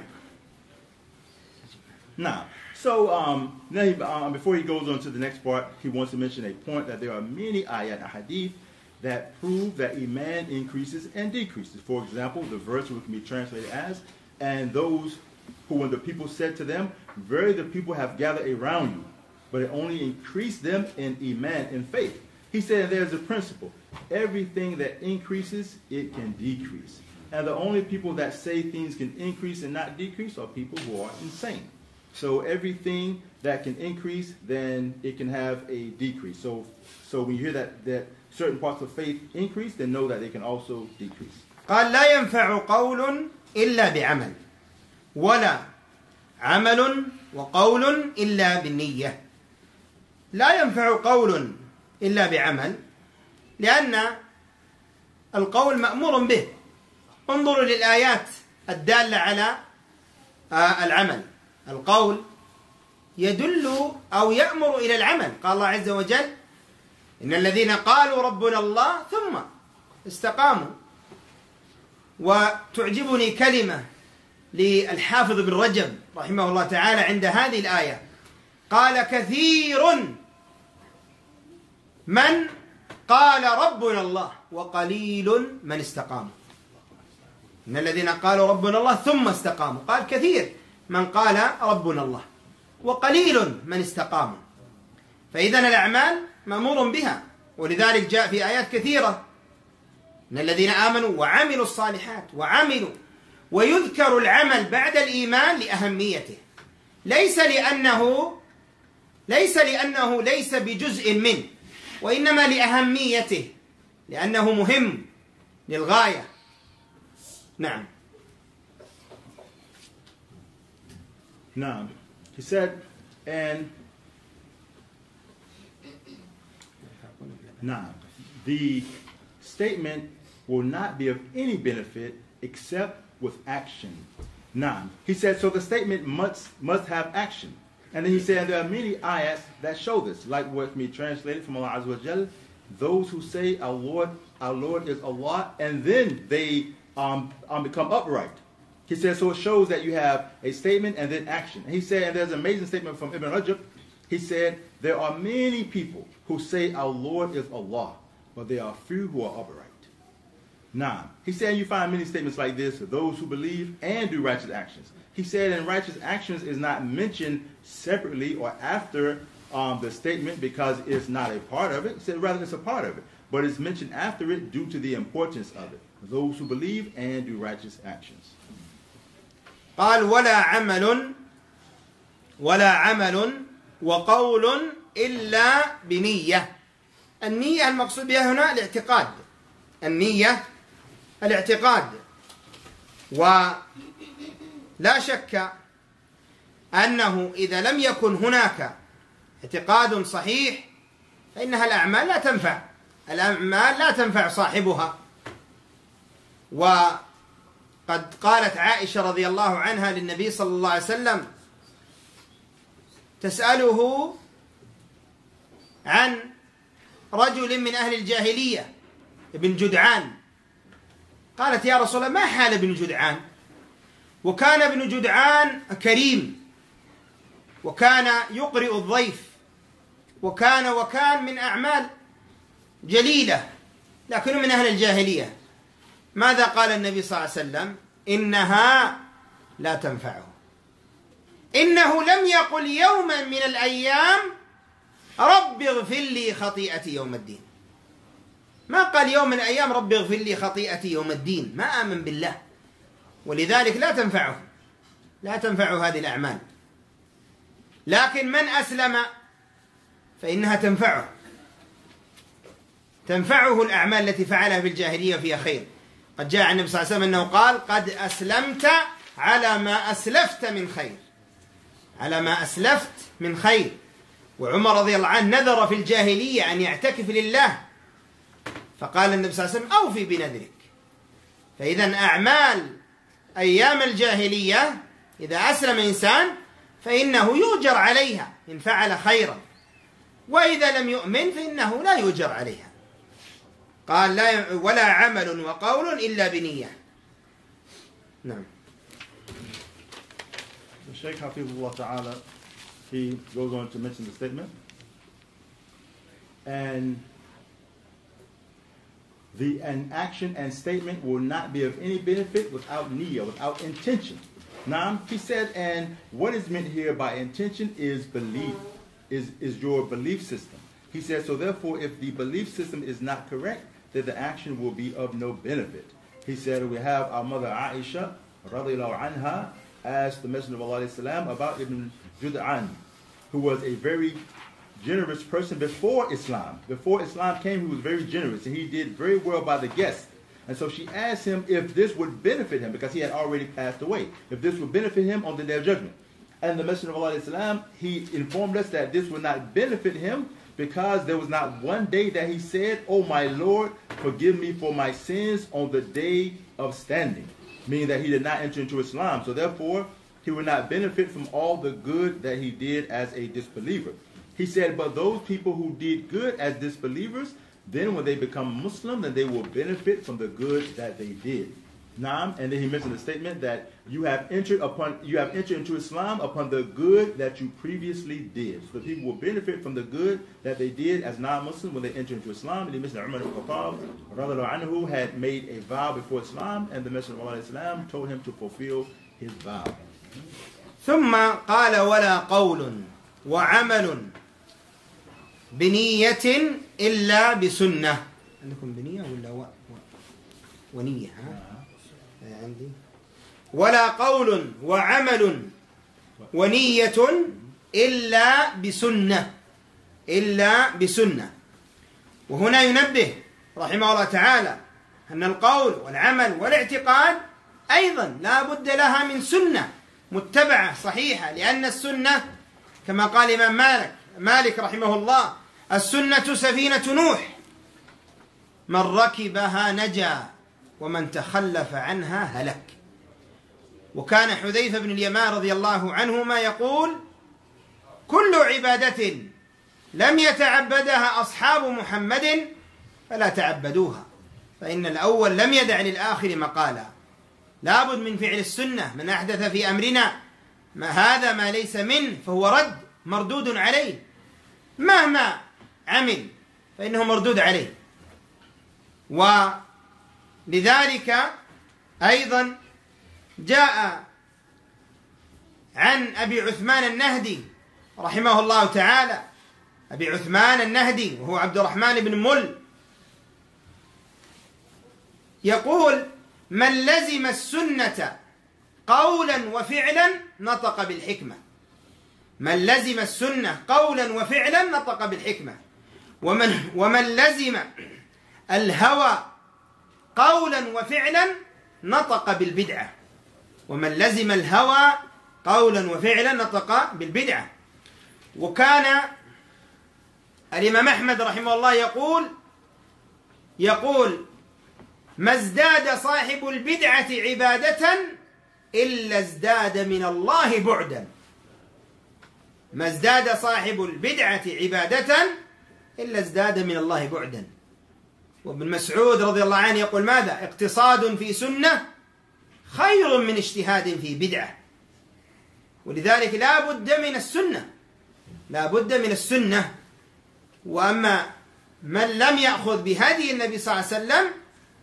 Now, so um, now he, um, before he goes on to the next part, he wants to mention a point that there are many ayat and hadith that prove that iman increases and decreases. For example, the verse which can be translated as, and those who, when the people said to them, verily the people have gathered around you, but it only increased them in iman, in faith. He said there's a principle. Everything that increases, it can decrease. And the only people that say things can increase and not decrease are people who are insane. So everything that can increase, then it can have a decrease. So so when you hear that, that certain parts of faith increase, then know that they can also decrease. قال لا ينفع قول إلا بعمل ولا عمل وقول إلا بالنية. لا ينفع قول إلا بعمل لأن القول مأمور به. انظروا للآيات الدالة على العمل. القول يدل أو يأمر إلى العمل. قال الله عز وجل إن الذين قالوا ربنا الله ثم استقاموا. وتعجبني كلمة للحافظ بن رجب رحمه الله تعالى عند هذه الآية قال كثير من قال ربنا الله وقليل من استقاموا. إن الذين قالوا ربنا الله ثم استقاموا. قال كثير من قال ربنا الله وقليل من استقاموا. فإذن الأعمال مأمور بها ولذلك جاء في آيات كثيرة إن الذين آمنوا وعملوا الصالحات وعملوا ويذكر العمل بعد الإيمان لأهميته ليس لأنه ليس لأنه ليس بجزء منه وإنما لأهميته لأنه مهم للغاية. نعم. Now, he said, and now, the statement will not be of any benefit except with action. Now, he said, so the statement must must have action. And then he said there are many ayats that show this, like what me translated from Allah Azza wa Jal, those who say our Lord, our Lord is Allah, and then they um, um become upright. He said, so it shows that you have a statement and then action. And he said, and there's an amazing statement from Ibn Rajab. He said, there are many people who say our Lord is Allah, but there are few who are upright. Now, he said you find many statements like this for those who believe and do righteous actions. He said, and righteous actions is not mentioned separately or after um, the statement because it's not a part of it. He said, rather it's a part of it. But it's mentioned after it due to the importance of it. Those who believe and do righteous actions. قال ولا عمل ولا عمل وقول إلا بنية. النية المقصود بها هنا الاعتقاد. النية الاعتقاد. ولا شك أنه إذا لم يكن هناك اعتقاد صحيح فإنها الأعمال لا تنفع، الأعمال لا تنفع صاحبها. وقد قالت عائشة رضي الله عنها للنبي صلى الله عليه وسلم تسأله عن رجل من أهل الجاهلية ابن جدعان، قالت يا رسول الله ما حال ابن جدعان؟ وكان ابن جدعان كريم، وكان يقرئ الضيف، وكان وكان من أعمال جليلة، لكنه من أهل الجاهلية. ماذا قال النبي صلى الله عليه وسلم؟ إنها لا تنفعه، إنه لم يقل يوما من الأيام رب اغفر لي خطيئتي يوم الدين، ما قال يوم من الأيام رب اغفر لي خطيئتي يوم الدين، ما آمن بالله، ولذلك لا تنفعه لا تنفعه هذه الأعمال. لكن من أسلم فإنها تنفعه تنفعه الأعمال التي فعلها في الجاهلية فيها خير. قد جاء عن النبي صلى الله عليه وسلم أنه قال قد أسلمت على ما أسلفت من خير، على ما أسلفت من خير. وعمر رضي الله عنه نذر في الجاهلية أن يعتكف لله، فقال النبي صلى الله عليه وسلم أوفي بنذرك. فإذا أعمال أيام الجاهلية إذا أسلم إنسان فإنه يؤجر عليها إن فعل خيرا، وإذا لم يؤمن فإنه لا يؤجر عليها. قال لا ولا عمل وقول إلا بنية. نعم. The Shaykh Hafizullah Ta'ala, he goes on to mention the statement, and the an action and statement will not be of any benefit without niyyah, without intention. Now, he said, and what is meant here by intention is belief, is, is your belief system. He said, so therefore, if the belief system is not correct, then the action will be of no benefit. He said, we have our mother Aisha, radiallahu anha, asked the Messenger of Allah salam about Ibn Jud'an, who was a very generous person before Islam. Before Islam came, he was very generous, and he did very well by the guests. And so she asked him if this would benefit him, because he had already passed away, if this would benefit him on the Day of Judgment. And the Messenger of Allah salam, he informed us that this would not benefit him, because there was not one day that he said, "Oh my Lord, forgive me for my sins on the day of standing," meaning that he did not enter into Islam. So therefore, he would not benefit from all the good that he did as a disbeliever. He said, but those people who did good as disbelievers, then when they become Muslim, then they will benefit from the good that they did. Naam, and then he mentioned the statement that you have entered upon you have entered into Islam upon the good that you previously did. So the people will benefit from the good that they did as non-Muslim when they enter into Islam. And he mentioned that Umar ibn Khattab radiallahu anhu had made a vow before Islam, and the Messenger of Allah told him to fulfill his vow. ثم قال ولا قول وعمل بنية إلا بسنة. عندكم بنية ولا و... ونية؟ ها؟ عندي ولا قول وعمل ونية إلا بسنة إلا بسنة. وهنا ينبه رحمه الله تعالى أن القول والعمل والاعتقاد أيضا لا بد لها من سنة متبعة صحيحة، لأن السنة كما قال الإمام مالك مالك رحمه الله السنة سفينة نوح، من ركبها نجا ومن تخلف عنها هلك. وكان حذيفة بن اليمان رضي الله عنهما يقول كل عبادة لم يتعبدها أصحاب محمد فلا تعبدوها، فإن الأول لم يدع للآخر مقالا. لابد من فعل السنة. من أحدث في أمرنا ما هذا ما ليس منه فهو رد مردود عليه، مهما عمل فإنه مردود عليه. ولذلك أيضا جاء عن أبي عثمان النهدي رحمه الله تعالى، أبي عثمان النهدي وهو عبد الرحمن بن مل، يقول من لزم السنة قولا وفعلا نطق بالحكمة. من لزم السنة قولا وفعلا نطق بالحكمة. ومن, ومن لزم الهوى قولا وفعلا نطق بالبدعة. ومن لزم الهوى قولا وفعلا نطق بالبدعة. وكان الإمام أحمد رحمه الله يقول يقول ما ازداد صاحب البدعة عبادة إلا ازداد من الله بعدا. ما ازداد صاحب البدعة عبادة إلا ازداد من الله بعدا. وابن مسعود رضي الله عنه يقول ماذا؟ اقتصاد في سنة خير من اجتهاد في بدعة. ولذلك لا بد من السنة، لا بد من السنة. وأما من لم يأخذ بهدي النبي صلى الله عليه وسلم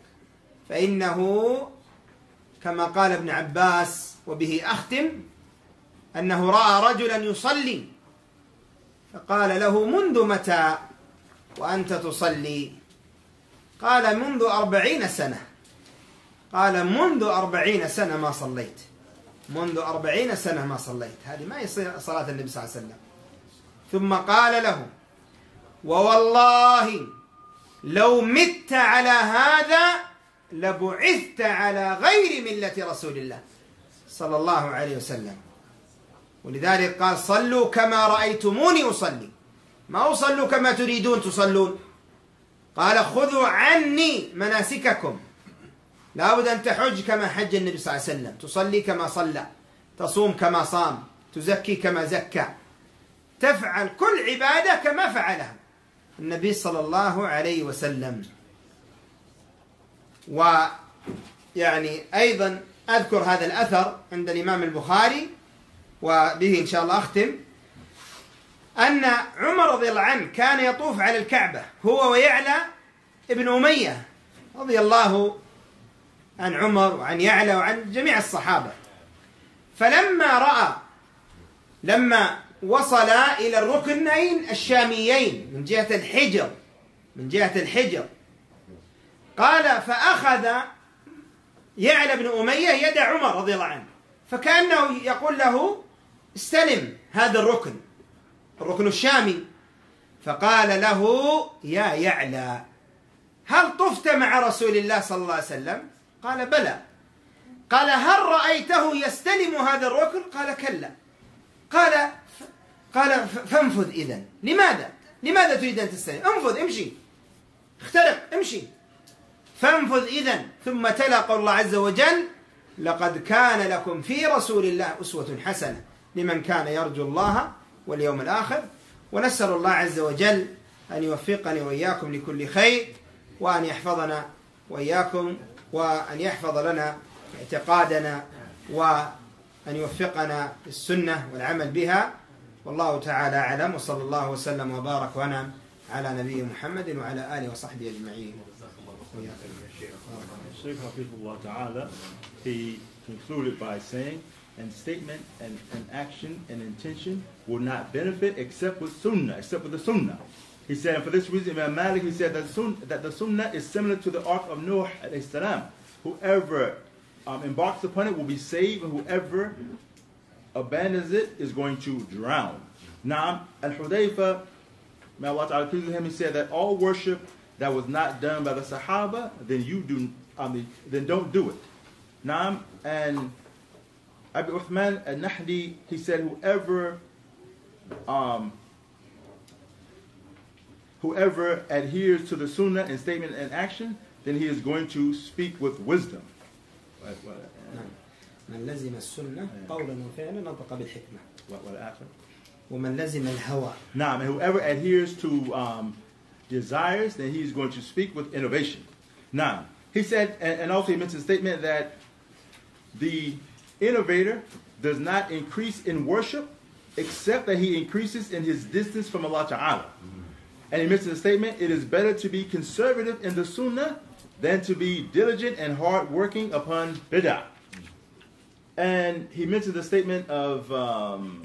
فإنه كما قال ابن عباس وبه أختم أنه رأى رجلا يصلي فقال له منذ متى وأنت تصلي؟ قال منذ أربعين سنة. قال منذ أربعين سنة ما صليت، منذ أربعين سنة ما صليت. هذه ما هي صلاة النبي صلى الله عليه وسلم. ثم قال له ووالله لو مت على هذا لبعثت على غير ملة رسول الله صلى الله عليه وسلم. ولذلك قال صلوا كما رأيتموني أصلي، ما أصلوا كما تريدون تصلون. قال خذوا عني مناسككم، لا بد أن تحج كما حج النبي صلى الله عليه وسلم، تصلي كما صلى، تصوم كما صام، تزكي كما زكى، تفعل كل عبادة كما فعلها النبي صلى الله عليه وسلم. ويعني أيضا أذكر هذا الأثر عند الإمام البخاري وبه إن شاء الله أختم، أن عمر رضي الله عنه كان يطوف على الكعبة هو ويعلى ابن أمية رضي الله عن عمر وعن يعلى وعن جميع الصحابة. فلما رأى لما وصل إلى الركنين الشاميين من جهة الحجر من جهة الحجر قال فأخذ يعلى بن أمية يد عمر رضي الله عنه فكأنه يقول له استلم هذا الركن الركن الشامي. فقال له يا يعلى هل طفت مع رسول الله صلى الله عليه وسلم؟ قال بلى. قال هل رأيته يستلم هذا الركن؟ قال كلا. قال قال فانفذ إذن. لماذا؟ لماذا تريد أن تستلم؟ انفذ امشي اخترق امشي فانفذ إذن. ثم تلا قول الله عز وجل لقد كان لكم في رسول الله أسوة حسنة لمن كان يرجو الله واليوم الآخر. ونسأل الله عز وجل أن يوفقني وإياكم لكل خير وأن يحفظنا وإياكم وأن يحفظ لنا اعتقادنا وأن يوفقنا للسنة والعمل بها. والله تعالى أعلم، وصلى الله وسلم وبارك ونعم على نبي محمد وعلى آله وصحبه أجمعين. Shaykh Hafizullah Ta'ala, he concluded by saying, and statement and, and action and intention will not benefit except with sunnah, except with the sunnah. He said, and for this reason, Imam Malik, he said that, sun, that the sunnah is similar to the ark of Nuh alayhi salam. Whoever um, embarks upon it will be saved, and whoever abandons it is going to drown. Now, Al-Hudayfa, may Allah Ta'ala please with him, he said that all worship that was not done by the Sahaba, then you do, I mean, then don't do it. Naam, and Abu Uthman al-Nahdi, he said, whoever, um, whoever adheres to the Sunnah in statement and action, then he is going to speak with wisdom. من لزم السنة قولا وفعلا نطق بالحكمة. والآخر. ومن لزم الهوى. Naam, and whoever adheres to um, desires, then he is going to speak with innovation. Now, he said, and, and also he mentioned a statement that the innovator does not increase in worship except that he increases in his distance from Allah Ta'ala. And he mentioned a statement, it is better to be conservative in the sunnah than to be diligent and hard working upon bid'ah. And he mentioned the statement of um,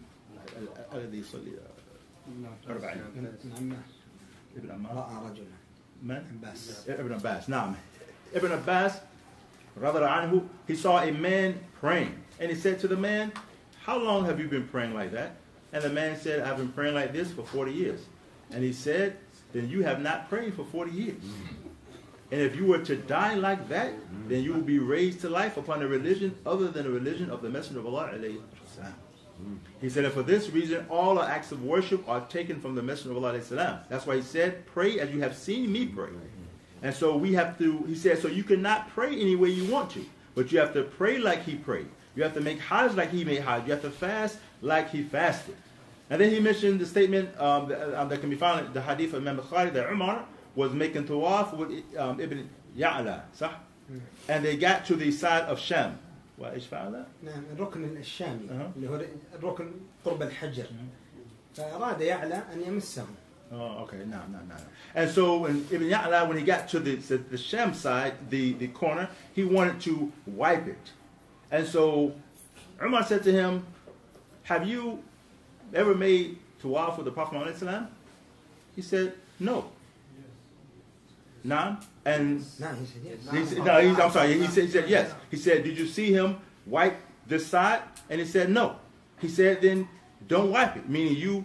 Ibn Abbas. Ibn Abbas. Now, Ibn Abbas, anhu, he saw a man praying. And he said to the man, how long have you been praying like that? And the man said, I've been praying like this for forty years. And he said, then you have not prayed for forty years. And if you were to die like that, then you will be raised to life upon a religion other than the religion of the Messenger of Allah. He said, and for this reason, all our acts of worship are taken from the Messenger of Allah. Salam. That's why he said, pray as you have seen me pray. And so we have to, he said, so you cannot pray any way you want to, but you have to pray like he prayed. You have to make hajj like he made hajj. You have to fast like he fasted. And then he mentioned the statement um, that, um, that can be found in the hadith of Imam Bukhari that Umar was making tawaf with um, Ibn Ya'la. صح? And they got to the side of Sham. وإيش فعل؟ نعم الركن الشامي اللي هو الركن قرب الحجر فأراد يعلى أن يمسه. Oh, okay, no, no, no. And so when Ibn Ya'la, when he got to the, the, the Sham side, the, the corner, he wanted to wipe it. And so Umar said to him, have you ever made tawaf with the Prophet Muhammad? He said, no. Nah, and no, he said yes. He said, no, he's, I'm sorry. He said, he said yes. He said, did you see him wipe this side? And he said, no. He said, then don't wipe it, meaning you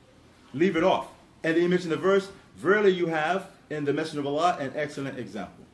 leave it off. And then he mentioned the verse, verily you have in the Messenger of Allah an excellent example.